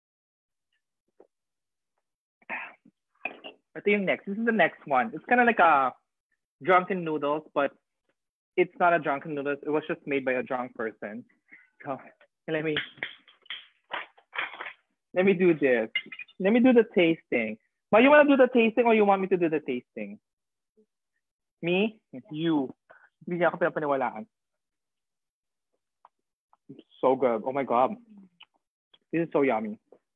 Ito yung next. This is the next one. It's kind of like a drunken noodles, but it's not a drunken noodles. It was just made by a drunk person. So let me let me do this. Let me do the tasting. But you want to do the tasting or you want me to do the tasting? Me? You. Hindi niya ako pinapaniwalaan. It's so good. Oh my God. This is so yummy.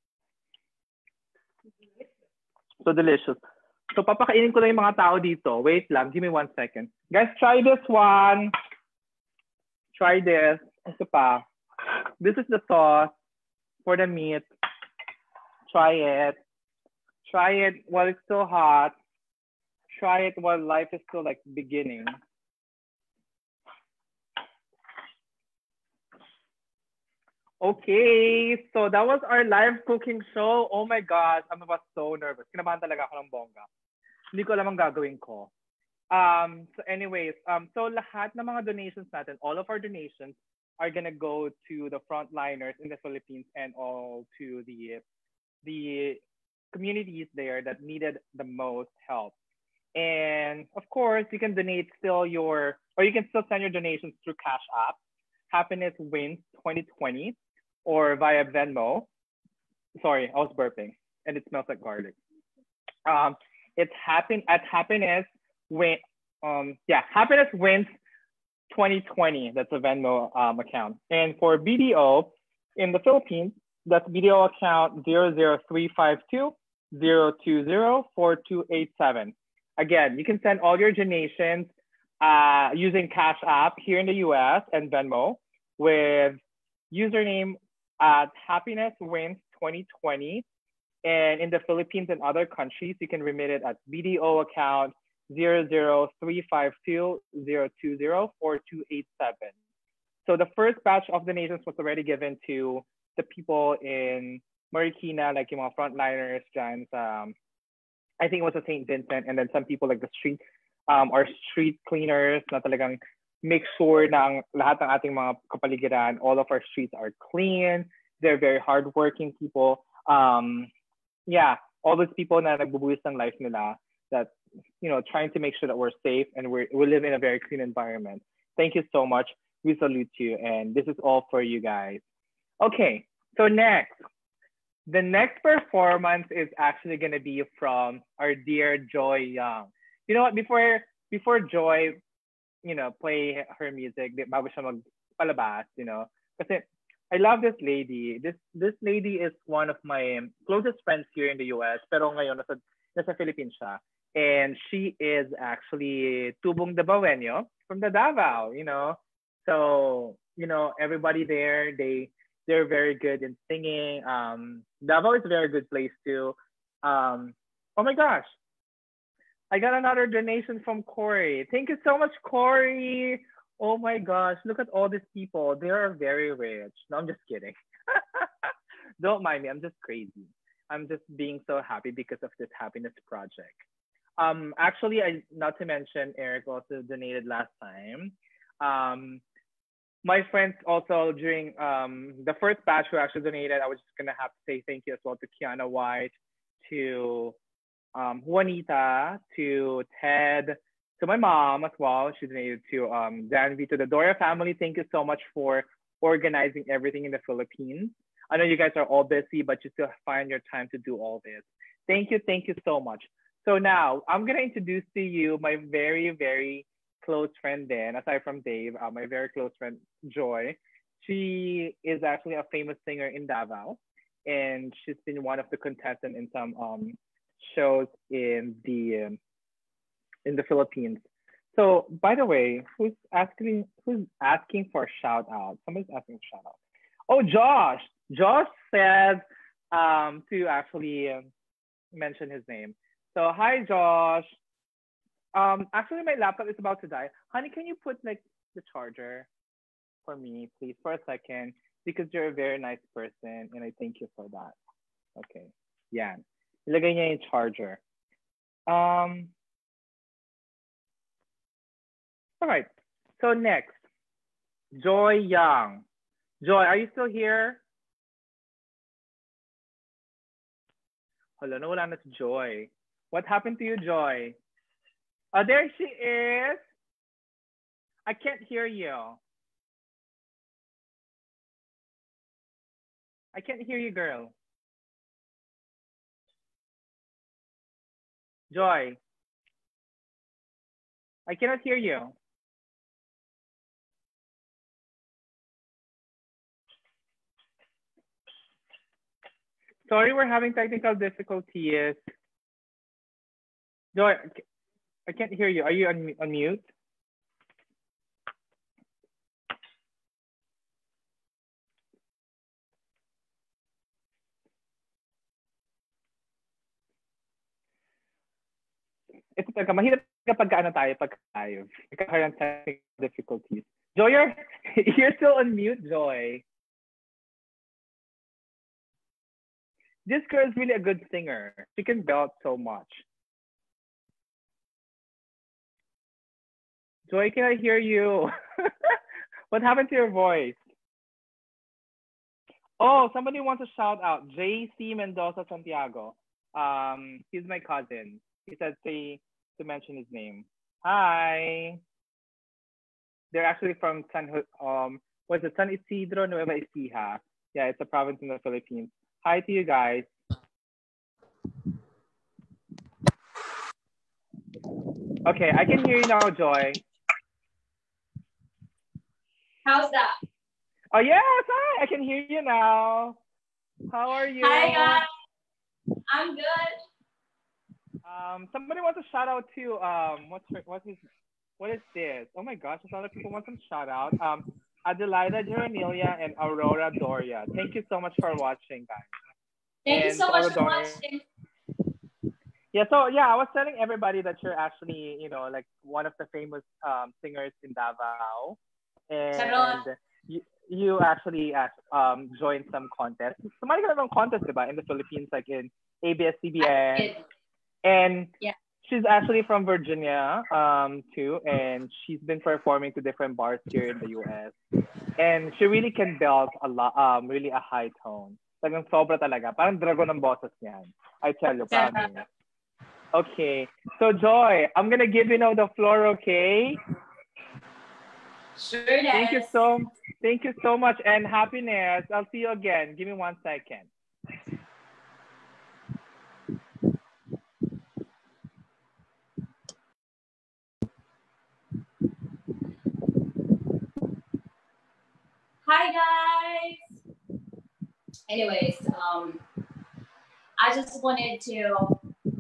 So delicious. So papakainin ko lang yung mga tao dito. Wait lang. Give me one second. Guys, try this one. Try this. Ito pa. This is the sauce for the meat. Try it. Try it while it's still hot. Try it while life is still like beginning. Okay, so that was our live cooking show. Oh my gosh, I was so nervous. Kinabahan talaga ako ng bongga. Hindi ko alam ang gagawin ko. Um, so anyways, um, so lahat ng mga donations natin, all of our donations are gonna go to the frontliners in the Philippines and all to the the communities there that needed the most help. And of course, you can donate still your, or you can still send your donations through Cash App, Happiness Wins twenty twenty, or via Venmo. Sorry, I was burping, and it smells like garlic. Um, it's happen at Happiness Win. Um, yeah, Happiness Wins twenty twenty. That's a Venmo um, account. And for B D O in the Philippines, that's B D O account zero zero three five two zero two zero four two eight seven. Again, you can send all your donations uh, using Cash App here in the U S and Venmo with username at Happiness Wins twenty twenty. And in the Philippines and other countries, you can remit it at B D O account zero zero three five two zero two zero four two eight seven. So the first batch of donations was already given to the people in Marikina, like yung mga frontliners, dyan sa, I think it was a Saint Vincent, and then some people like the street, um, our street cleaners na talagang make sure na ang lahat ng ating mga kapaligiran, all of our streets are clean. They're very hardworking people. Um, yeah, all those people na nagbubuhis ng life nila that, you know, trying to make sure that we're safe and we're, we live in a very clean environment. Thank you so much. We salute you. And this is all for you guys. Okay, so next. The next performance is actually going to be from our dear Joy Young. You know what? Before before Joy, you know, play her music, bago siya magpalabas, you know, kasi I love this lady. This this lady is one of my closest friends here in the U S. Pero ngayon nasa nasa Philippines siya, and she is actually Tubong Dabawenyo from the Davao. You know, so you know everybody there they. They're very good in singing. Um, Davao is a very good place too. Um, oh my gosh. I got another donation from Corey. Thank you so much, Corey. Oh my gosh, look at all these people. They are very rich. No, I'm just kidding. Don't mind me, I'm just crazy. I'm just being so happy because of this happiness project. Um, actually, I not to mention, Eric also donated last time. Um, My friends also during um, the first batch who actually donated, I was just gonna have to say thank you as well to Kiana White, to um, Juanita, to Ted, to my mom as well. She donated to um, Danby, to the Dora family. Thank you so much for organizing everything in the Philippines. I know you guys are all busy, but you still find your time to do all this. Thank you, thank you so much. So now I'm gonna introduce to you my very, very close friend then, aside from Dave, uh, my very close friend Joy. she is actually a famous singer in Davao, and she's been one of the contestants in some um shows in the um, in the Philippines. So, by the way, who's asking who's asking for a shout out? Somebody's asking for a shout out. Oh, Josh. Josh said um, to actually um, mention his name. So, hi, Josh. Um, actually, my laptop is about to die. Honey, can you put like the charger for me, please, for a second? Because you're a very nice person, and I thank you for that. Okay. Yan. Ilagay niya yung charger. Um. All right. So next, Joy Young. Joy, are you still here? Hello, nawala na si Joy. What happened to you, Joy? Oh, there she is. I can't hear you. I can't hear you, girl. Joy. I cannot hear you. Sorry, we're having technical difficulties. Joy, I can't hear you. Are you on, on mute? Ito talaga, mahirap kapag ano tayo, pag live. Nagkakaroon ng technical difficulties. Joy, you're, you're still on mute, Joy. This girl is really a good singer. She can belt so much. Joy, can I hear you? What happened to your voice? Oh, somebody wants to shout out. J C Mendoza Santiago. Um, he's my cousin. He said say to mention his name. Hi. They're actually from San um what's it, San Isidro Nueva Ecija. Yeah, it's a province in the Philippines. Hi to you guys. Okay, I can hear you now, Joy. How's that? Oh yes, hi, I can hear you now. How are you? Hi guys. I'm good. Um, somebody wants to shout out to um what's her, what's his what is this? Oh my gosh, a lot of people want some shout out. Um Adelaida Jeremilia and Aurora Doria. Thank you so much for watching, guys. Thank and you so much for Doria. watching. Yeah, so yeah, I was telling everybody that you're actually, you know, like one of the famous um, singers in Davao. And you, you actually um, joined some contest. Somebody got a contest diba, in the Philippines, like in A B S C B N. And yeah. She's actually from Virginia um, too. And she's been performing to different bars here in the U S. And she really can belt a lot, um, really a high tone. Talagang sobra talaga. Parang dragon ng boses niyan. I tell you, promise. Okay, so Joy, I'm gonna give you now the floor, okay? Sure. Thank you so, thank you so much, and happiness. I'll see you again. Give me one second. Hi guys. Anyways, um, I just wanted to.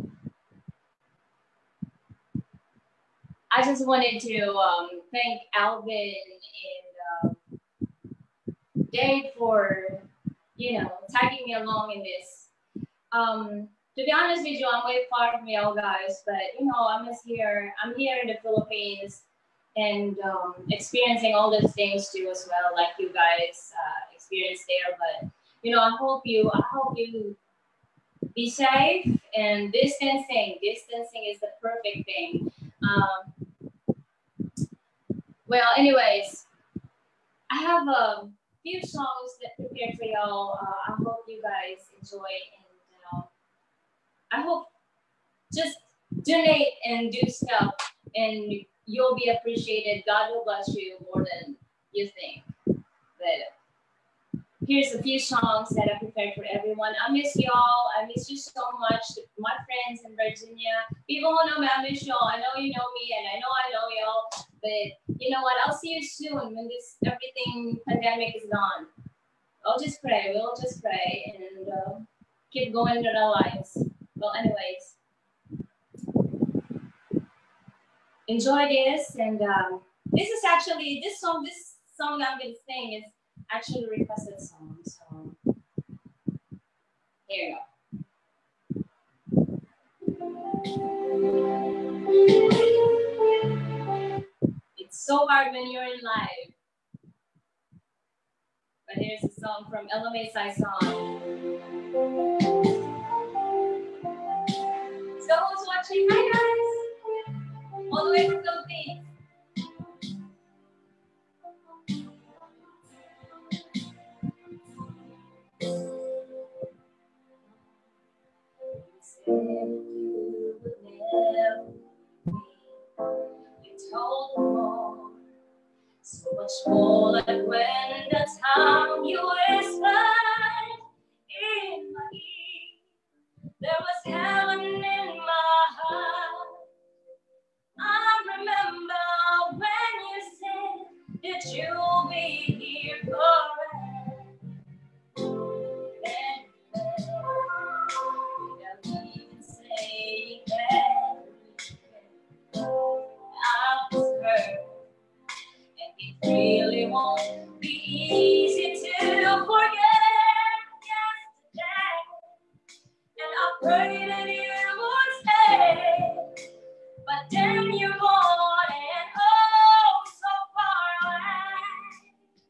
I just wanted to um, thank Alvin and uh, Dave for, you know, tagging me along in this. Um, to be honest with you, I'm way far from y'all guys, but you know, I'm just here. I'm here in the Philippines and um, experiencing all these things too as well, like you guys uh, experienced there. But you know, I hope you, I hope you be safe and distancing. Distancing is the perfect thing. Um, Well, anyways, I have a few songs that prepared for y'all. Uh, I hope you guys enjoy, and you know, I hope just donate and do stuff, and you'll be appreciated. God will bless you more than you think. But here's a few songs that I prepared for everyone. I miss y'all. I miss you so much. My friends in Virginia, people who know me, I miss y'all. I know you know me, and I know I know y'all. But you know what? I'll see you soon when this everything pandemic is gone. I'll just pray. We'll just pray and uh, keep going with our lives. Well, anyways, enjoy this. And um, this is actually this song. This song I'm gonna sing is actually a requested song. So here you go. It's so hard when you're in live. But here's a song from Ella May Saison. So who's watching? Hi guys! All the way from Philippines. You would never be. You told me more, so much more, like when the time you whispered in my ear, there was heaven in my heart. I remember when you said that you'll be here forever. Then, without even saying that, I was hurt. It really won't be easy to forget yesterday. And I pray that you would stay. But then you're gone and oh, so far away.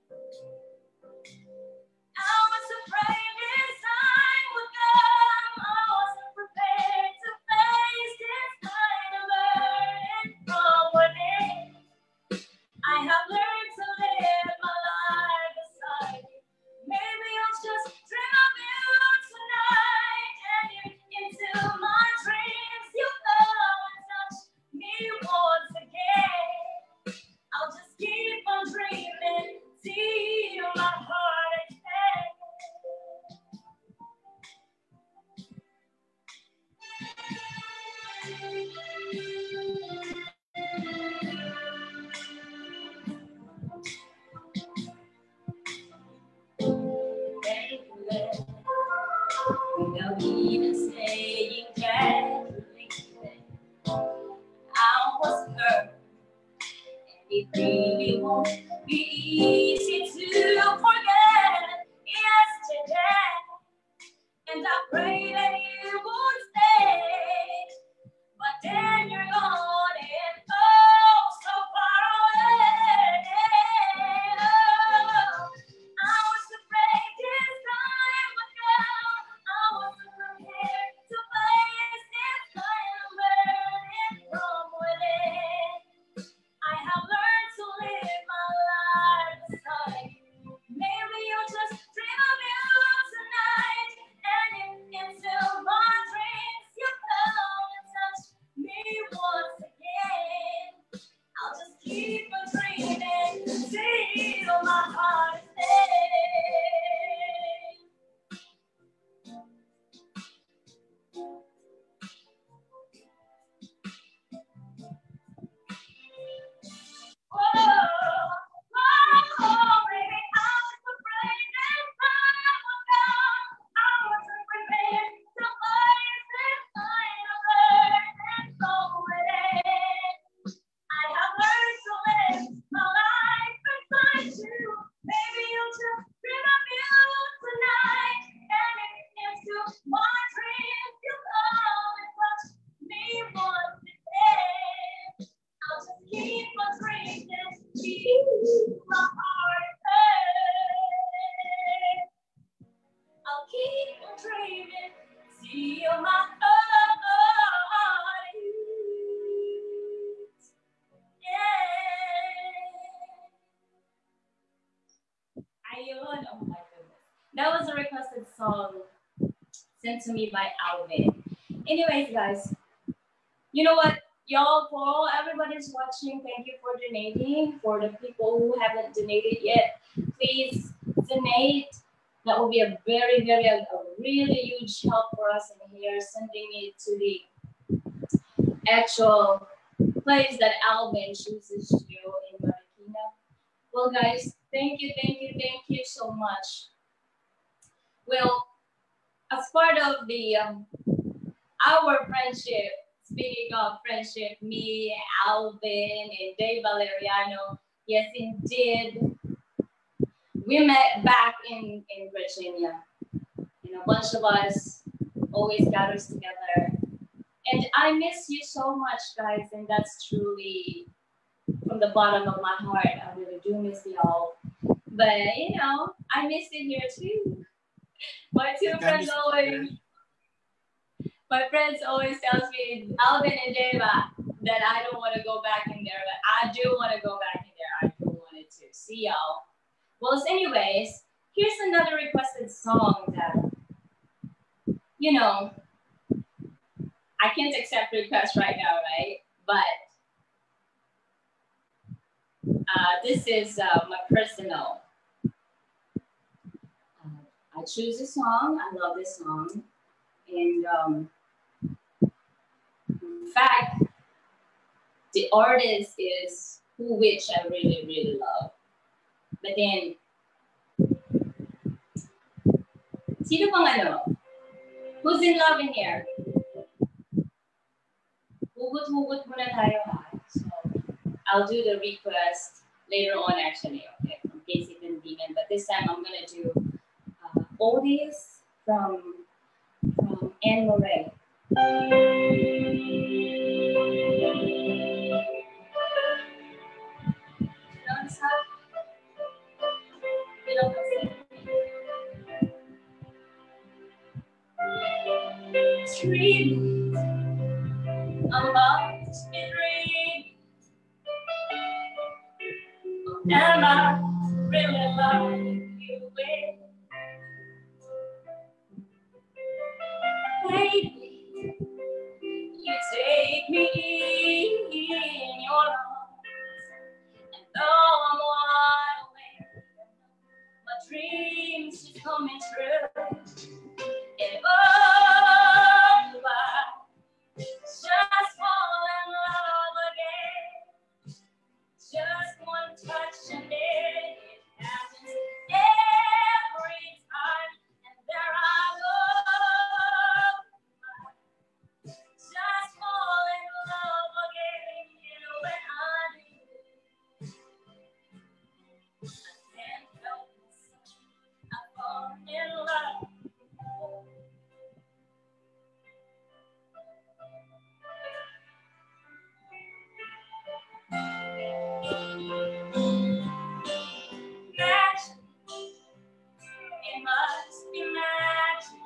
I was afraid this time would come. I wasn't prepared to face this kind of burden from within. I have learned to live my life beside you. Maybe I'll just dream of you tonight. And you into my dreams, you come and touch me once again. I'll just keep on dreaming till my heart expands. Without even saying casually, I was hurt, and it really won't be easy to forget yesterday. And I pray that you would stay, but then you're gone and oh, so far away. Oh, I was afraid this time would come. I wasn't prepared to face this kind of burden from within. I have learned to live my life beside you. Maybe you'll just dream of you tonight. And in, into my dreams, you come and touch me once again. I'll just keep on dreaming till my heart is oh, oh, oh, baby, I was afraid this time would come. I wasn't prepared to face this kind of burden from within. I have learned to live my life beside you. Maybe you'll just dream of you tonight. And into my dreams, you come and touch me once again. I'll just keep on dreaming till my heart hurts. I'll keep on dreaming till my heart hurts. Yeah. Ayun. Oh my goodness. That was a requested song sent to me by Alvin. Anyways, guys, you know what? Y'all, for all everybody's watching, thank you for donating. For the people who haven't donated yet, please donate. That will be a very, very, a, a really huge help for us in here, sending it to the actual place that Alvin chooses to do in Well, guys, thank you, thank you, thank you so much. Well, as part of the um, our friendship, speaking of friendship, me, Alvin, and Dave Valeriano, yes, indeed, we met back in, in Virginia. You know, a bunch of us always gathers together. And I miss you so much, guys, and that's truly from the bottom of my heart. I really do miss y'all. But, you know, I miss it here too. My two friends always, my friends always tells me, Alvin and Deva, that I don't want to go back in there, but I do want to go back in there. I do want to see y'all. Well, anyways, here's another requested song that, you know, I can't accept requests right now, right? But uh, this is uh, my personal. Uh, I choose a song. I love this song. And um, in fact, the artist is Who Which I really, really love. But then, sino pang ano? Who's in love in here? Hugot-hugot muna tayo ha. So, I'll do the request later on actually, okay, from Casey Van Diemen. But this time I'm gonna do uh, oldies from, from Anne Murray. Dream, I'm about to be dreaming. Am I really loving you? Baby, you take me in your arms, and though I'm wide awake, my dreams just coming true. And oh, I just fall in love again. Just one touch and it happens every time. And there I go. Just fall in love again. When I do, I can't help myself. I fall in love. Magic, it must be magic.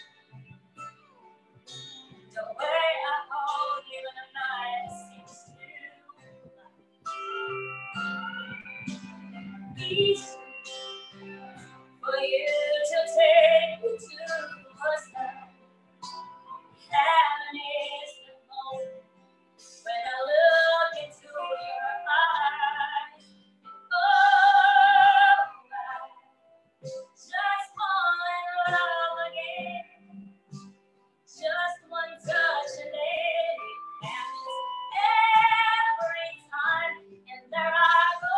The way I hold you in the night seems too easy for you to take me to a side. Heaven is the moment when I look into your eyes. Oh, I just fall in love again. Just one touch and it happens every time. And there I go.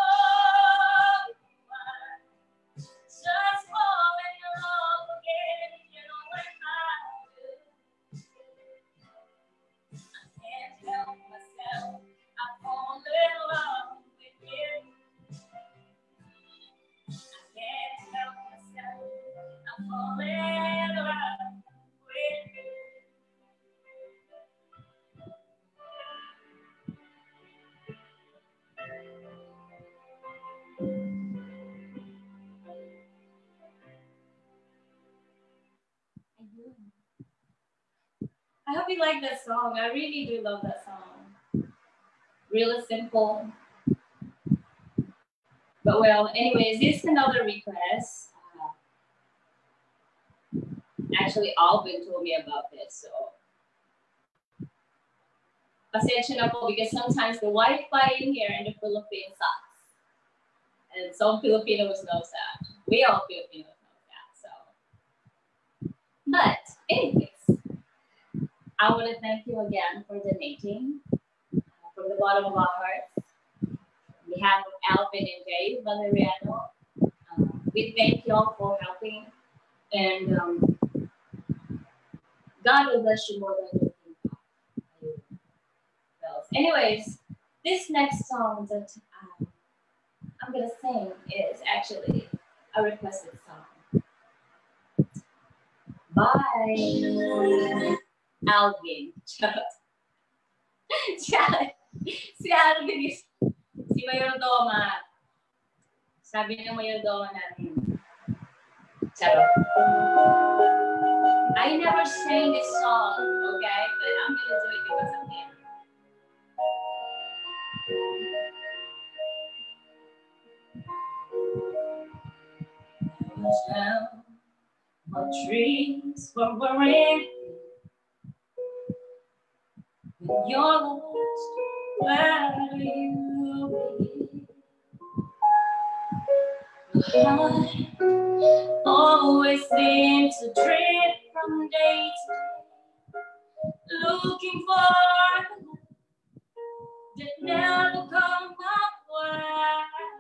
I just fall in love again. You know when I do, I can't help myself. I fall in love with you. I can't help myself. I fall in love with you. I hope you like that song. I really do love that song. Really simple. But well, anyways, this is another request. Uh, actually, Alvin told me about this, so pasensya na po because sometimes the Wi-Fi in here in the Philippines sucks. And some Filipinos know that. We all Filipinos know that, so. But anyways, I want to thank you again for donating uh, from the bottom of our hearts, from behalf of Alvin and Dave Valeriano, um, we thank y'all for helping. And um, God will bless you more than you think. Anyways, this next song that um, I'm going to sing is actually a requested song by Alvin. si Alvin is si Mayordoma. Sabi ng Mayordoma natin. Charot. I never sang this song, okay? But I'm going to do it because of him. Down, my dreams were worried. When you're lost, where do you be? I always seem to drift from day to day, looking for that never come my way.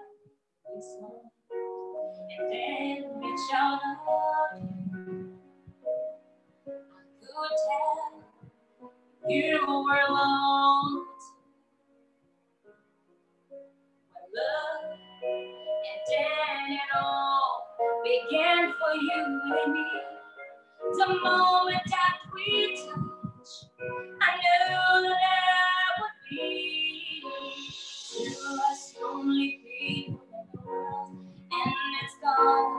And then reach out of I could tell you were alone. When love and then it all began for you and me. The moment that we touched, I knew that I would be to us only people in the world. And it's gone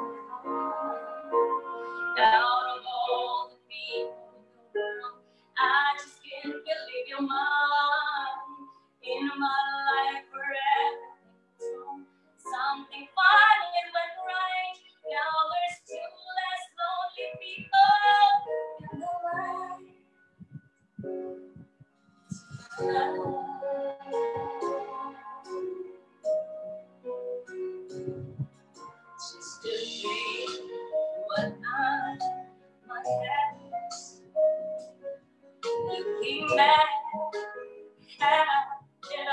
out of all the people in the world. I just can't believe you're mine in my life forever. Something finally went right. Now there's two less lonely people in the world. Just to be what I must have. Looking back, how did I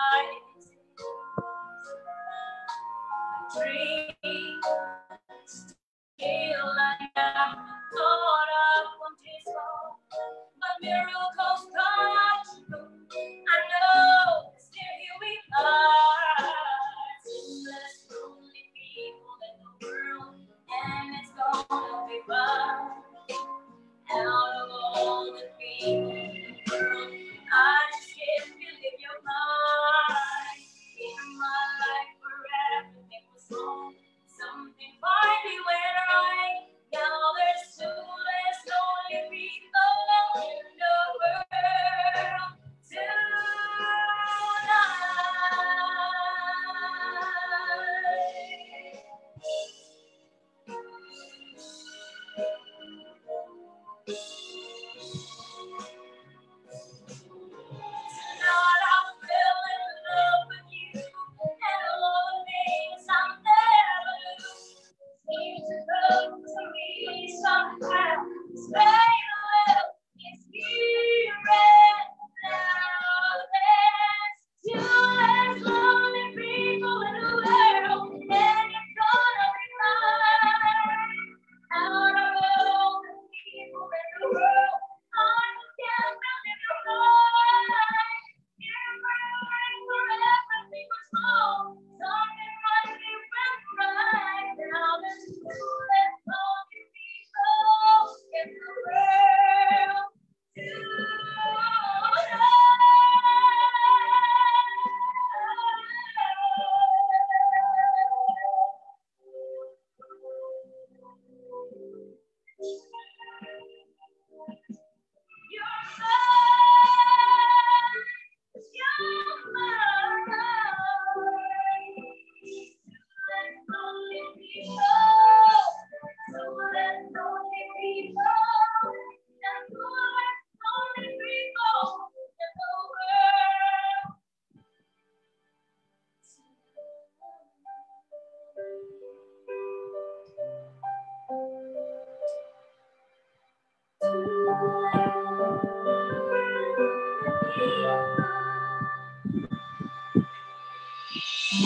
dream? Still I am caught up on this fall, but miracles come true. I know still here we are, two less lonely people in the world, and it's gonna be fun. Out of all the people in the world, I just can't believe you're mine. In my life where everything was wrong, something finally went right. Now there's two less lonely people in the world.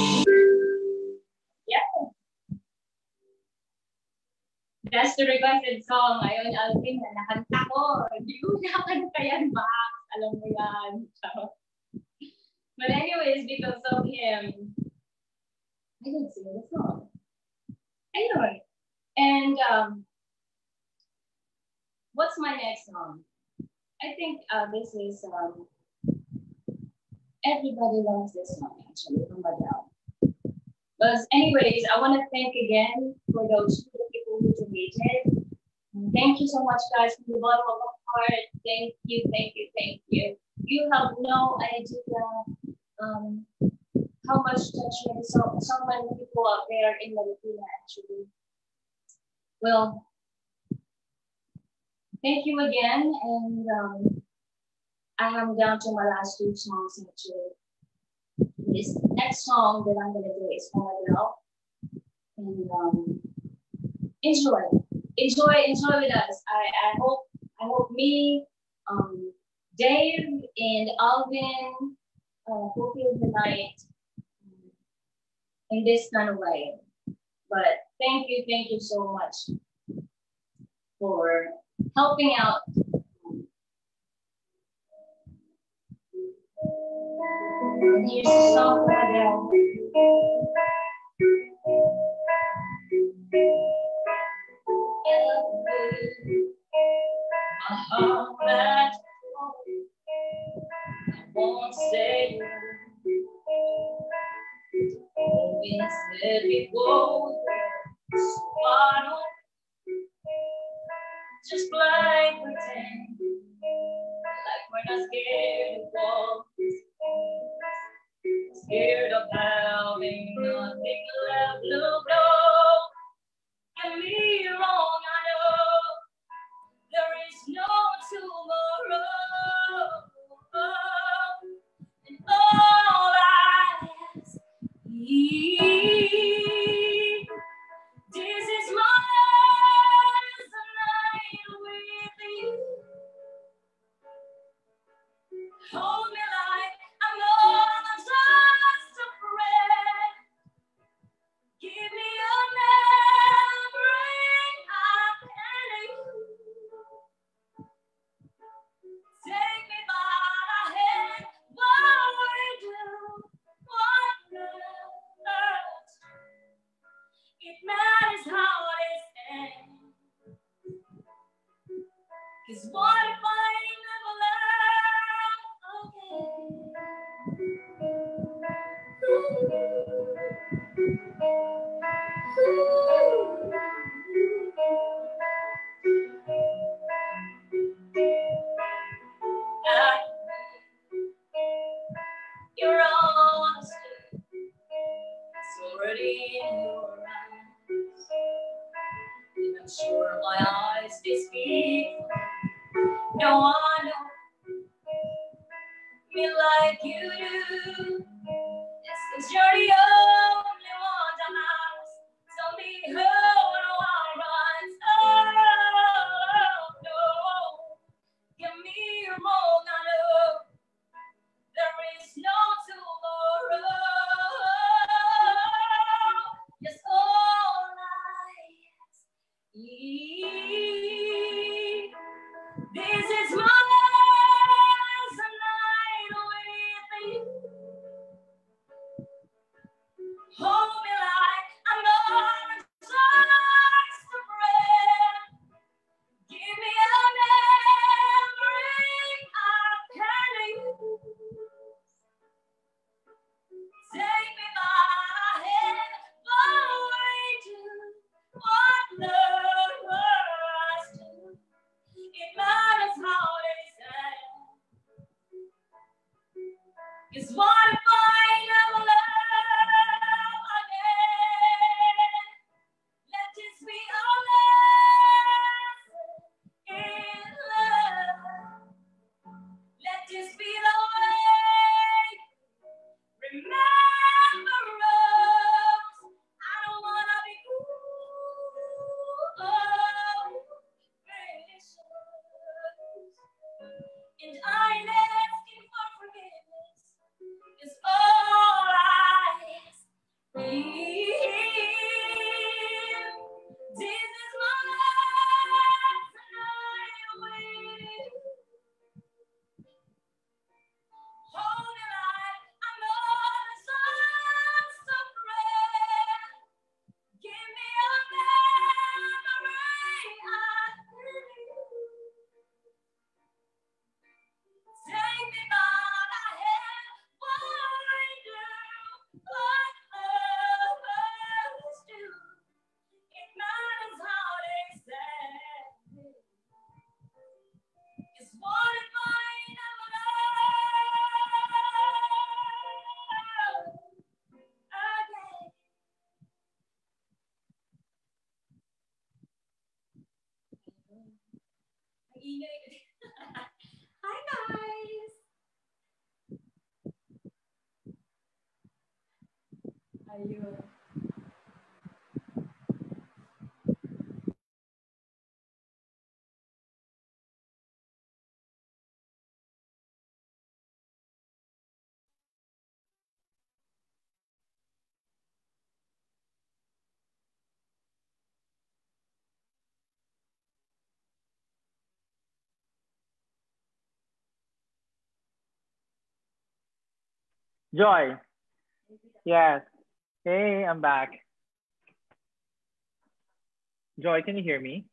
Yeah. That's the requested song. Ngayon, Alvin, na nakanta ko. Hindi ko nakanta yan, Max. Alam mo yan. But anyways, because of him, I didn't sing the song. Anyway, and um, what's my next song? I think uh, this is, um, everybody loves this song, actually, from Adele. But anyways, I want to thank again for those people who donated. Thank you so much, guys, from the bottom of my heart. Thank you, thank you, thank you. You have no idea um, how much touching so, so many people out there in Filipina, actually. Well, thank you again, and um, I am down to my last two songs, actually. This next song that I'm going to do is from Adele. And um, enjoy. Enjoy, enjoy with us. I, I hope I hope me, um, Dave, and Alvin uh, fulfill the night in this kind of way. But thank you, thank you so much for helping out. And here's the song for Adele. My heart that I won't say instead we go swallow, just like pretend like we're not scared of walls, scared of having nothing left. Look, no, get me wrong, I know there is no tomorrow. And all I ask is, this is my last night with you. Hold me like I'm not just a friend. Give me a memory I can use. Take me by the hand while we do what matters. It matters how it ends. 'Cause what if I never love again? Your honesty, it's already in your eyes. And I'm sure my eyes they speak. No one knows me like you do. Yes, 'cause you're the only one that matters. Tell me who do I run? Oh, no. Give me your wrong, I know. There is no tomorrow. Yes, all I ask is, this is my last night with you. Hold me like I'm not just a friend. Give me a memory I can use. Take me by the hand while we do what lovers do. It matters how they say. 'Cause what if I never love again? Let this be our lesson in love. Let this be the way. Remember us. I don't wanna be cruel. Oh, precious. And I ain't asking for forgiveness. Ayun. Joy. Yes. Hey, I'm back. Joy, can you hear me?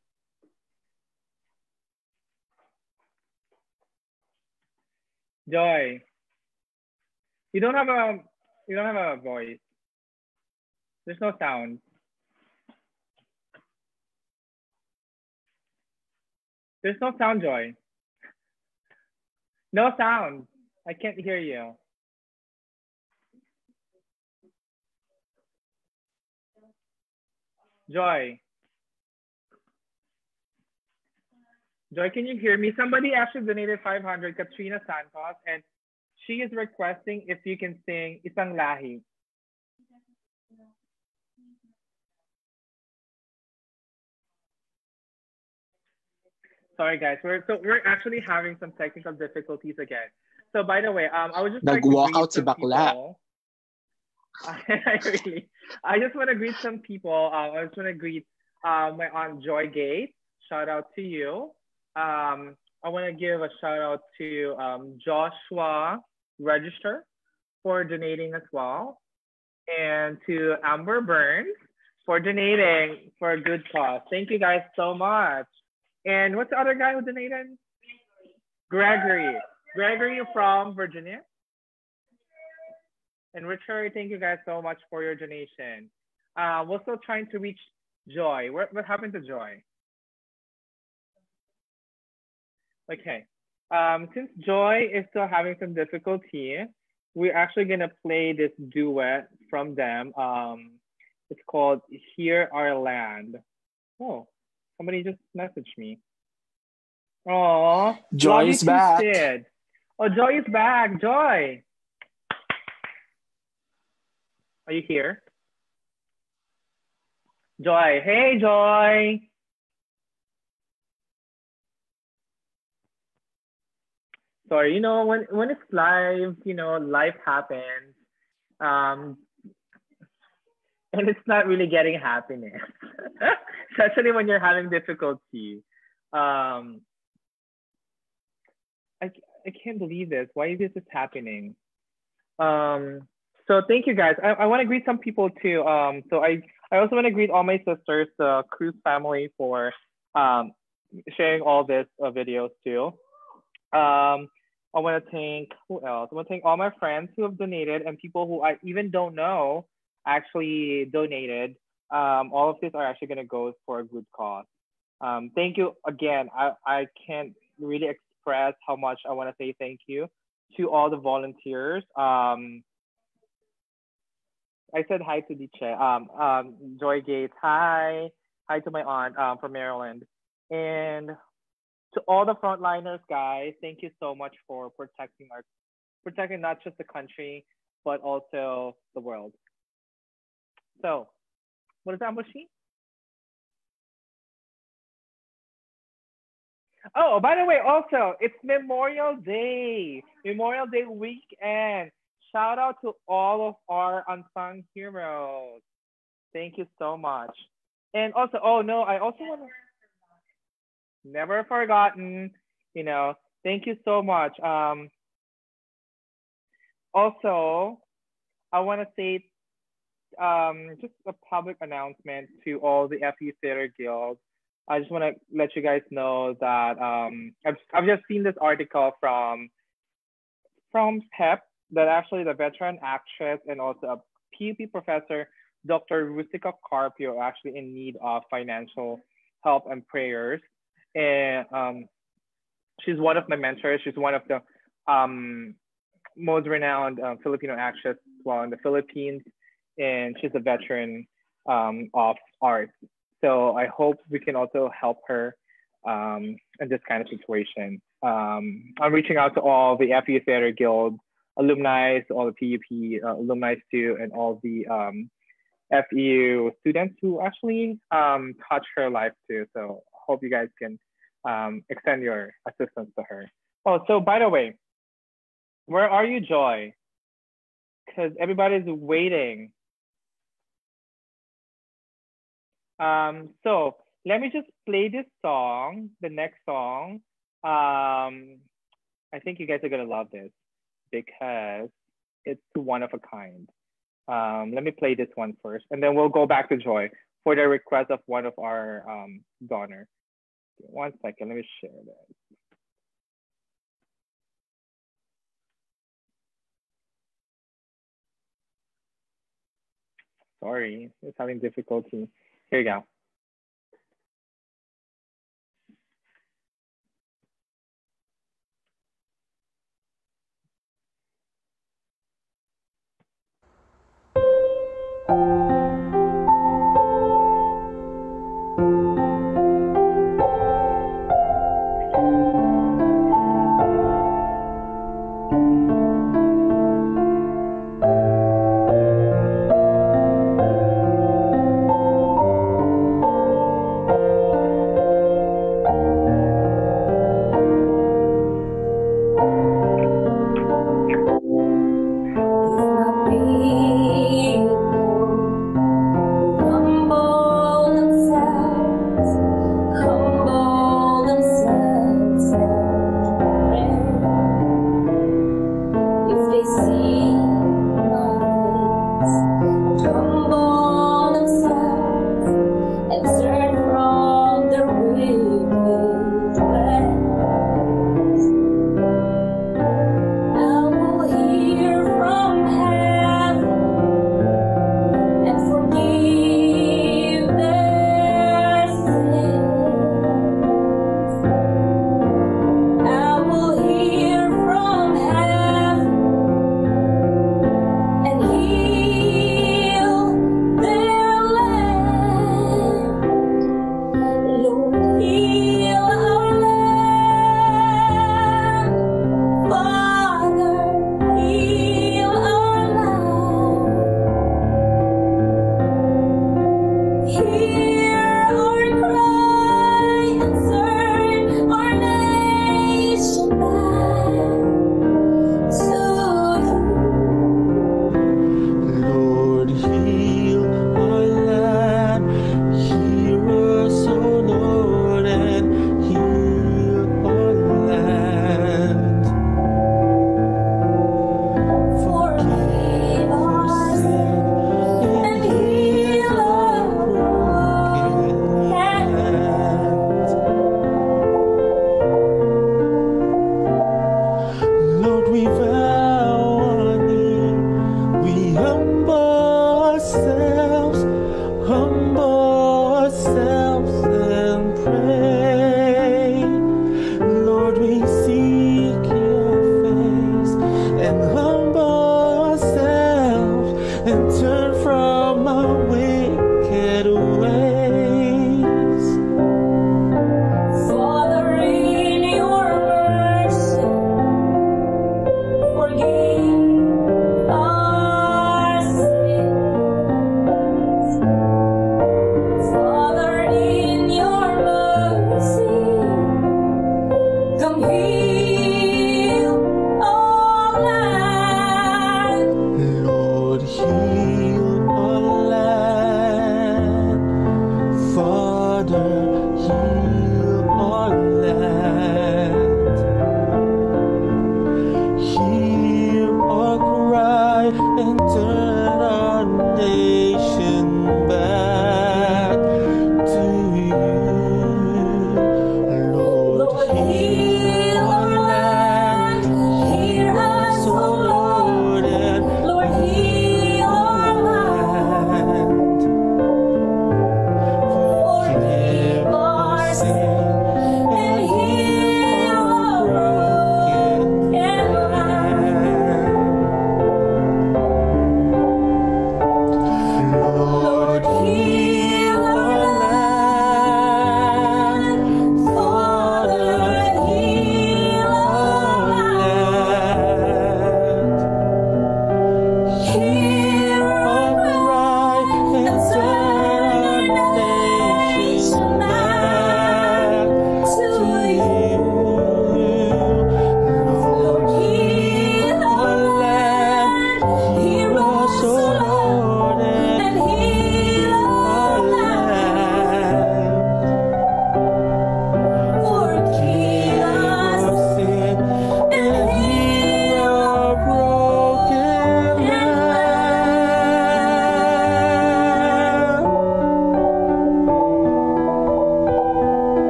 Joy. You don't have a you don't have a voice. There's no sound. There's no sound, Joy. No sound. I can't hear you. Joy. Joy, can you hear me? Somebody actually donated five hundred, Katrina Santos, and she is requesting if you can sing Isang Lahi. Sorry, guys. We're so we're actually having some technical difficulties again. So by the way, um, I was just like to Nag-walk greet out si some bakla. people. I really, I just want to greet some people. Um, I just want to greet um, my aunt Joy Gates. Shout out to you. Um, I want to give a shout out to um, Joshua Register for donating as well, and to Amber Burns for donating for a good cause. Thank you guys so much. And what's the other guy who donated? Gregory. Gregory from Virginia. And Richard, thank you guys so much for your donation. Uh, we're still trying to reach Joy. What, what happened to Joy? Okay. Um, since Joy is still having some difficulty, we're actually going to play this duet from them. Um, it's called Here Our Land. Oh, somebody just messaged me. Oh, Joy is back. Sid. Oh, Joy is back. Joy. Are you here? Joy. Hey, Joy. Sorry, you know, when, when it's live, you know, life happens. Um, and it's not really getting happiness, especially when you're having difficulty. Um, I, I can't believe this. Why is this happening? Um, so thank you guys. I, I want to greet some people too. Um, so I, I also want to greet all my sisters, the Cruz family, for um, sharing all this uh, videos too. Um, I want to thank, who else? I want to thank all my friends who have donated and people who I even don't know actually donated. Um, all of this are actually going to go for a good cause. Um, thank you again. I, I can't really express how much I want to say thank you to all the volunteers. Um, I said hi to Diche. Um, um, Joy Gates, hi. Hi to my aunt um, from Maryland. And to all the frontliners, guys, thank you so much for protecting our, protecting not just the country, but also the world. So, what is that, Ambushi? Oh, by the way, also, it's Memorial Day, Memorial Day weekend. Shout out to all of our unsung heroes. Thank you so much. And also, oh no, I also want to, never forgotten, you know, thank you so much. Um, also, I want to say um, just a public announcement to all the F U Theater Guild. I just want to let you guys know that um, I've, I've just seen this article from, from P E P, that actually the veteran actress and also a P U P professor, Doctor Rustica Carpio, are actually in need of financial help and prayers. And um, she's one of my mentors. She's one of the um, most renowned uh, Filipino actresses well in the Philippines, and she's a veteran um, of art. So I hope we can also help her um, in this kind of situation. Um, I'm reaching out to all the F U Theater Guild alumni, all the P U P uh, alumni too, and all the um, F E U students who actually um, touched her life too. So hope you guys can um, extend your assistance to her. Oh, so by the way, where are you, Joy? Because everybody's waiting. Um, so let me just play this song, the next song. Um, I think you guys are gonna love this because it's one of a kind. Um, let me play this one first, and then we'll go back to Joy for the request of one of our um, donors. One second, let me share this. Sorry, it's having difficulty. Here you go.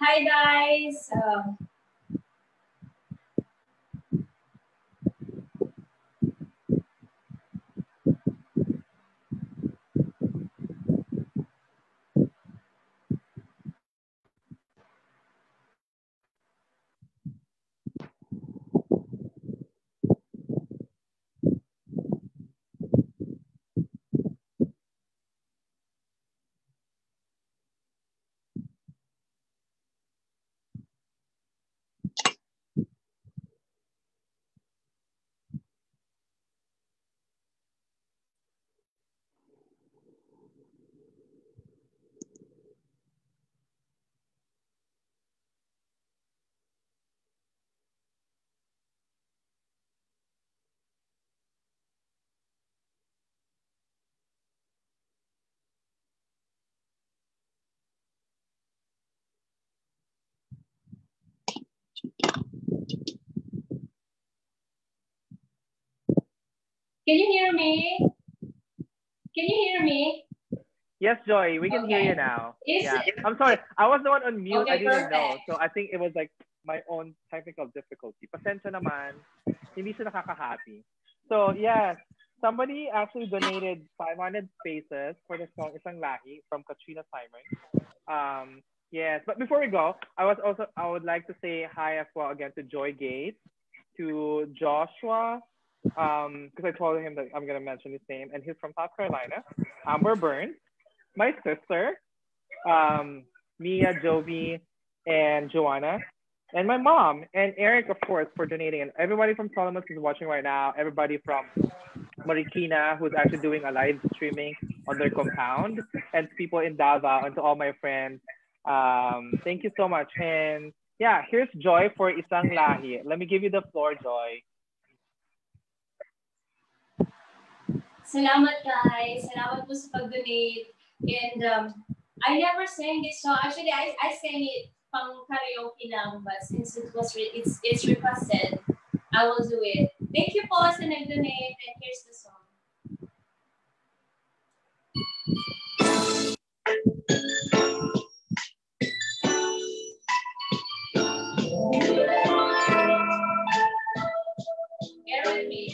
hi guys. Um, Can you hear me? Can you hear me? Yes, Joy, we can Okay. hear you now. Is Yeah. it? I'm sorry. I was the one on mute. Okay, I didn't perfect. know. So I think it was like my own technical difficulty. Pasensya naman. Hindi siya nakaka-happy. So yes, somebody actually donated five hundred spaces for the song Isang Lahi from Katrina Simon. Um, yes, but before we go, I was also I would like to say hi as well again to Joy Gates, to Joshua, um, because I told him that I'm gonna mention his name, and he's from South Carolina. Amber Burns, my sister, um, Mia, Jovi, and Joanna, and my mom and Eric, of course, for donating, and everybody from Solomon who's watching right now, everybody from Marikina who's actually doing a live streaming on their compound, and people in Davao, and to all my friends. Um, thank you so much. And yeah, here's Joy for Isang Lahi. Let me give you the floor, Joy. Salamat guys. Salamat po sa pag-donate. And um, I never sang this song. Actually, I, I sang it pang karaoke lang, but since it was re it's it's requested, I will do it. Thank you po sa nag-donate, and here's the song. Bear with me.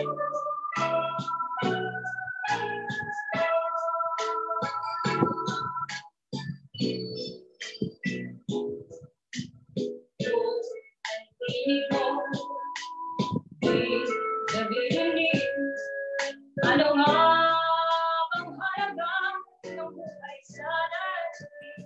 Ano nga ang halaga ng buhay sa natin?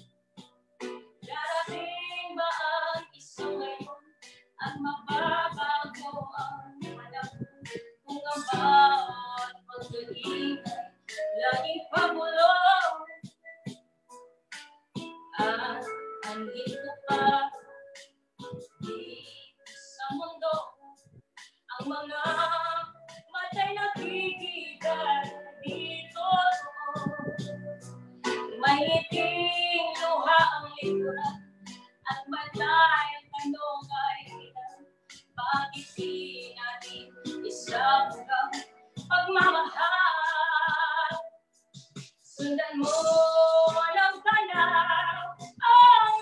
Darating ba ang isang ngayon at mababago ang panahon? Kung ang bawat pag-ibig laging pabulong at andito pa sa mundo ang mga matay nakikita dito. May iting luha ang likuran at matay ang tanong ay ilan. Bakit di natin isang pagmamahal? Sundan mo walang tanaw ang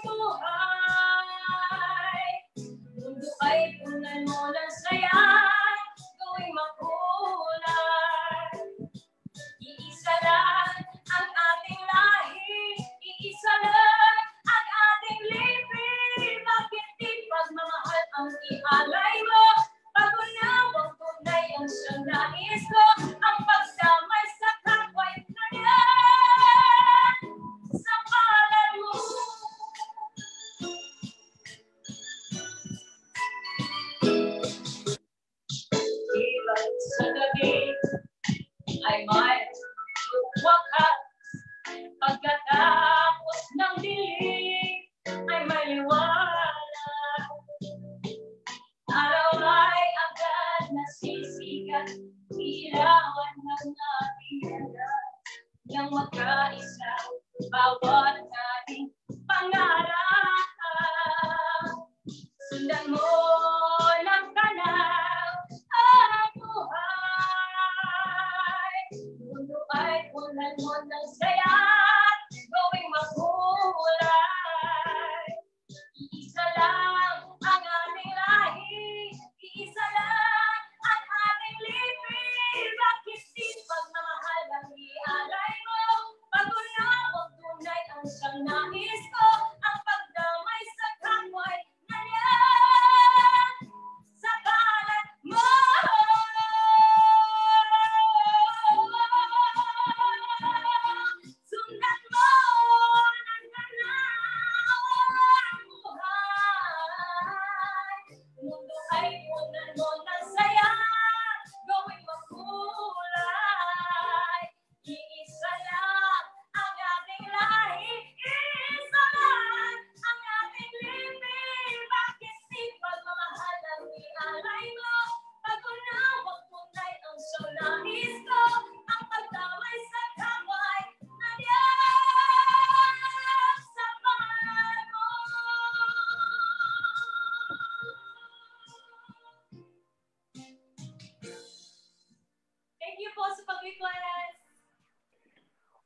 buhay. Mundo ay punan mo ng saya, gawing makulay. Iisa lang ang ating lahi, iisa lang ang ating lipi. Bakit di pagmamahal ang ialay mo? Pag-unawang tunay ang siyang nais ko, ang pagdamay sa kapwa'y kanya.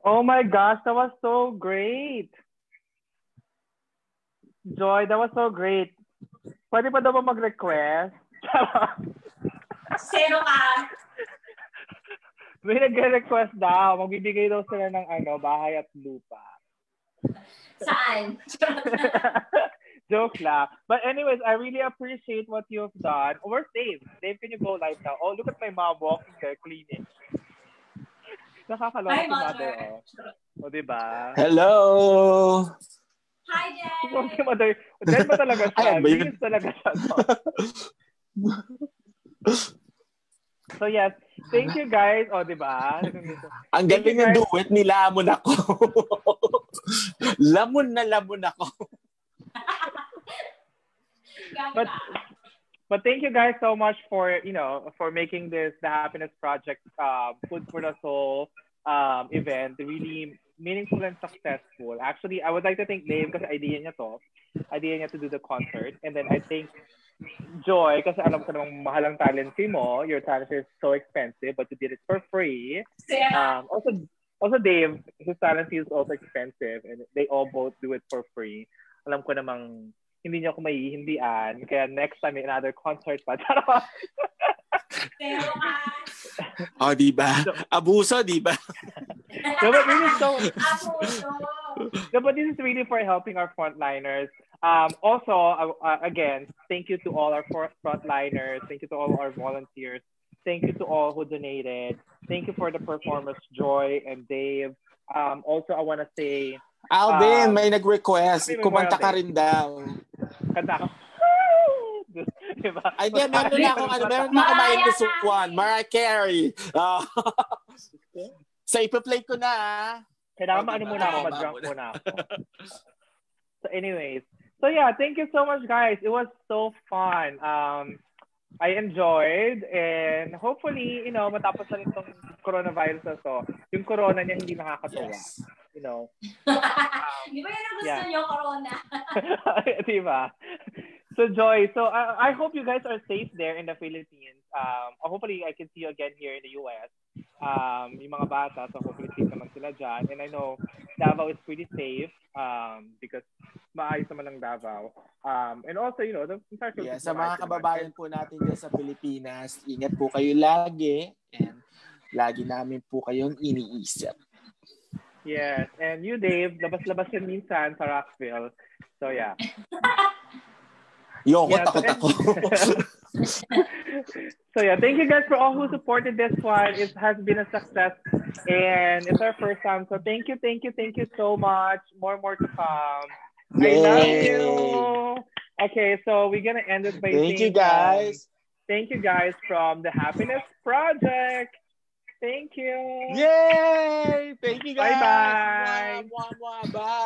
Oh my gosh, that was so great. Joy, that was so great. Pwede pa daw ba mag-request? Zero ka. May nag-request daw. Magbibigay daw sila ng ano, bahay at lupa. Saan? Joke lang. But anyways, I really appreciate what you've done. Where's Dave? Dave, can you go live now? Oh, look at my mom walking there, cleaning. Nakakaloka Hi, si mother. mother. Oh. O, diba? Hello! Hi, Jen. Si mother. Diyan ba talaga siya? Ayan ba yun? Linis talaga siya. No? So yes, thank you guys. O, diba? Ang galing ng duet ni Lamon ako. Lamon na lamon ako. but but thank you guys so much for, you know, for making this the Happiness Project um, Food for the Soul um, event really meaningful and successful. Actually, I would like to thank Dave kasi idea niya to. Idea niya to do the concert. And then I think Joy, kasi alam ko namang mahal ang talent fee mo. Your talent is so expensive, but you did it for free. Um, also, also Dave, his talent fee is also expensive, and they all both do it for free. Alam ko namang hindi niyo ako maihindian, kaya next time may another concert pa. Zero ka. Oh, di ba? Abuso, di ba? No, but really so, Abuso. no, but this is really for helping our frontliners. Um, also, uh, again, thank you to all our frontliners. Thank you to all our volunteers. Thank you to all who donated. Thank you for the performers, Joy and Dave. Um, also, I want to say... Alvin, um, may nag-request. Kumanta ka rin daw. Kanta ako. Diba? Ay, di, meron na akong, ano, meron na akong minus one. Mariah Carey. Uh, so, ipa-play ko na, ah. Kailangan maano muna ako, mag-drunk muna ako. So anyways, so yeah, thank you so much, guys. It was so fun. Um, I enjoyed, and hopefully, you know, matapos na itong coronavirus na to, yung corona niya hindi nakakatawa. Yes. You know. Di ba yun ang gusto Yeah. niyo, corona? Diba? So Joy, so I, I hope you guys are safe there in the Philippines. Um, hopefully I can see you again here in the U S. Um, yung mga bata, so hopefully safe naman sila dyan. And I know Davao is pretty safe um, because maayos naman ang Davao. Um, and also, you know, the entire Yeah, sa mga kababayan po natin dyan sa Pilipinas, ingat po kayo lagi and lagi namin po kayong iniisip. Yes, and you, Dave, labas-labas yun minsan sa Rockville. So yeah. Yoko, Yeah, takot so, ako. So yeah, thank you guys for all who supported this one. It has been a success, and it's our first time. So thank you, thank you, thank you so much. More, more to come. Yay. I love you. Okay, so we're gonna end it by Thank you, saying, guys. Um, thank you guys from the Happiness Project. Thank you. Yay! Thank you, guys. Bye-bye. Mwah, mwah, mwah. Bye.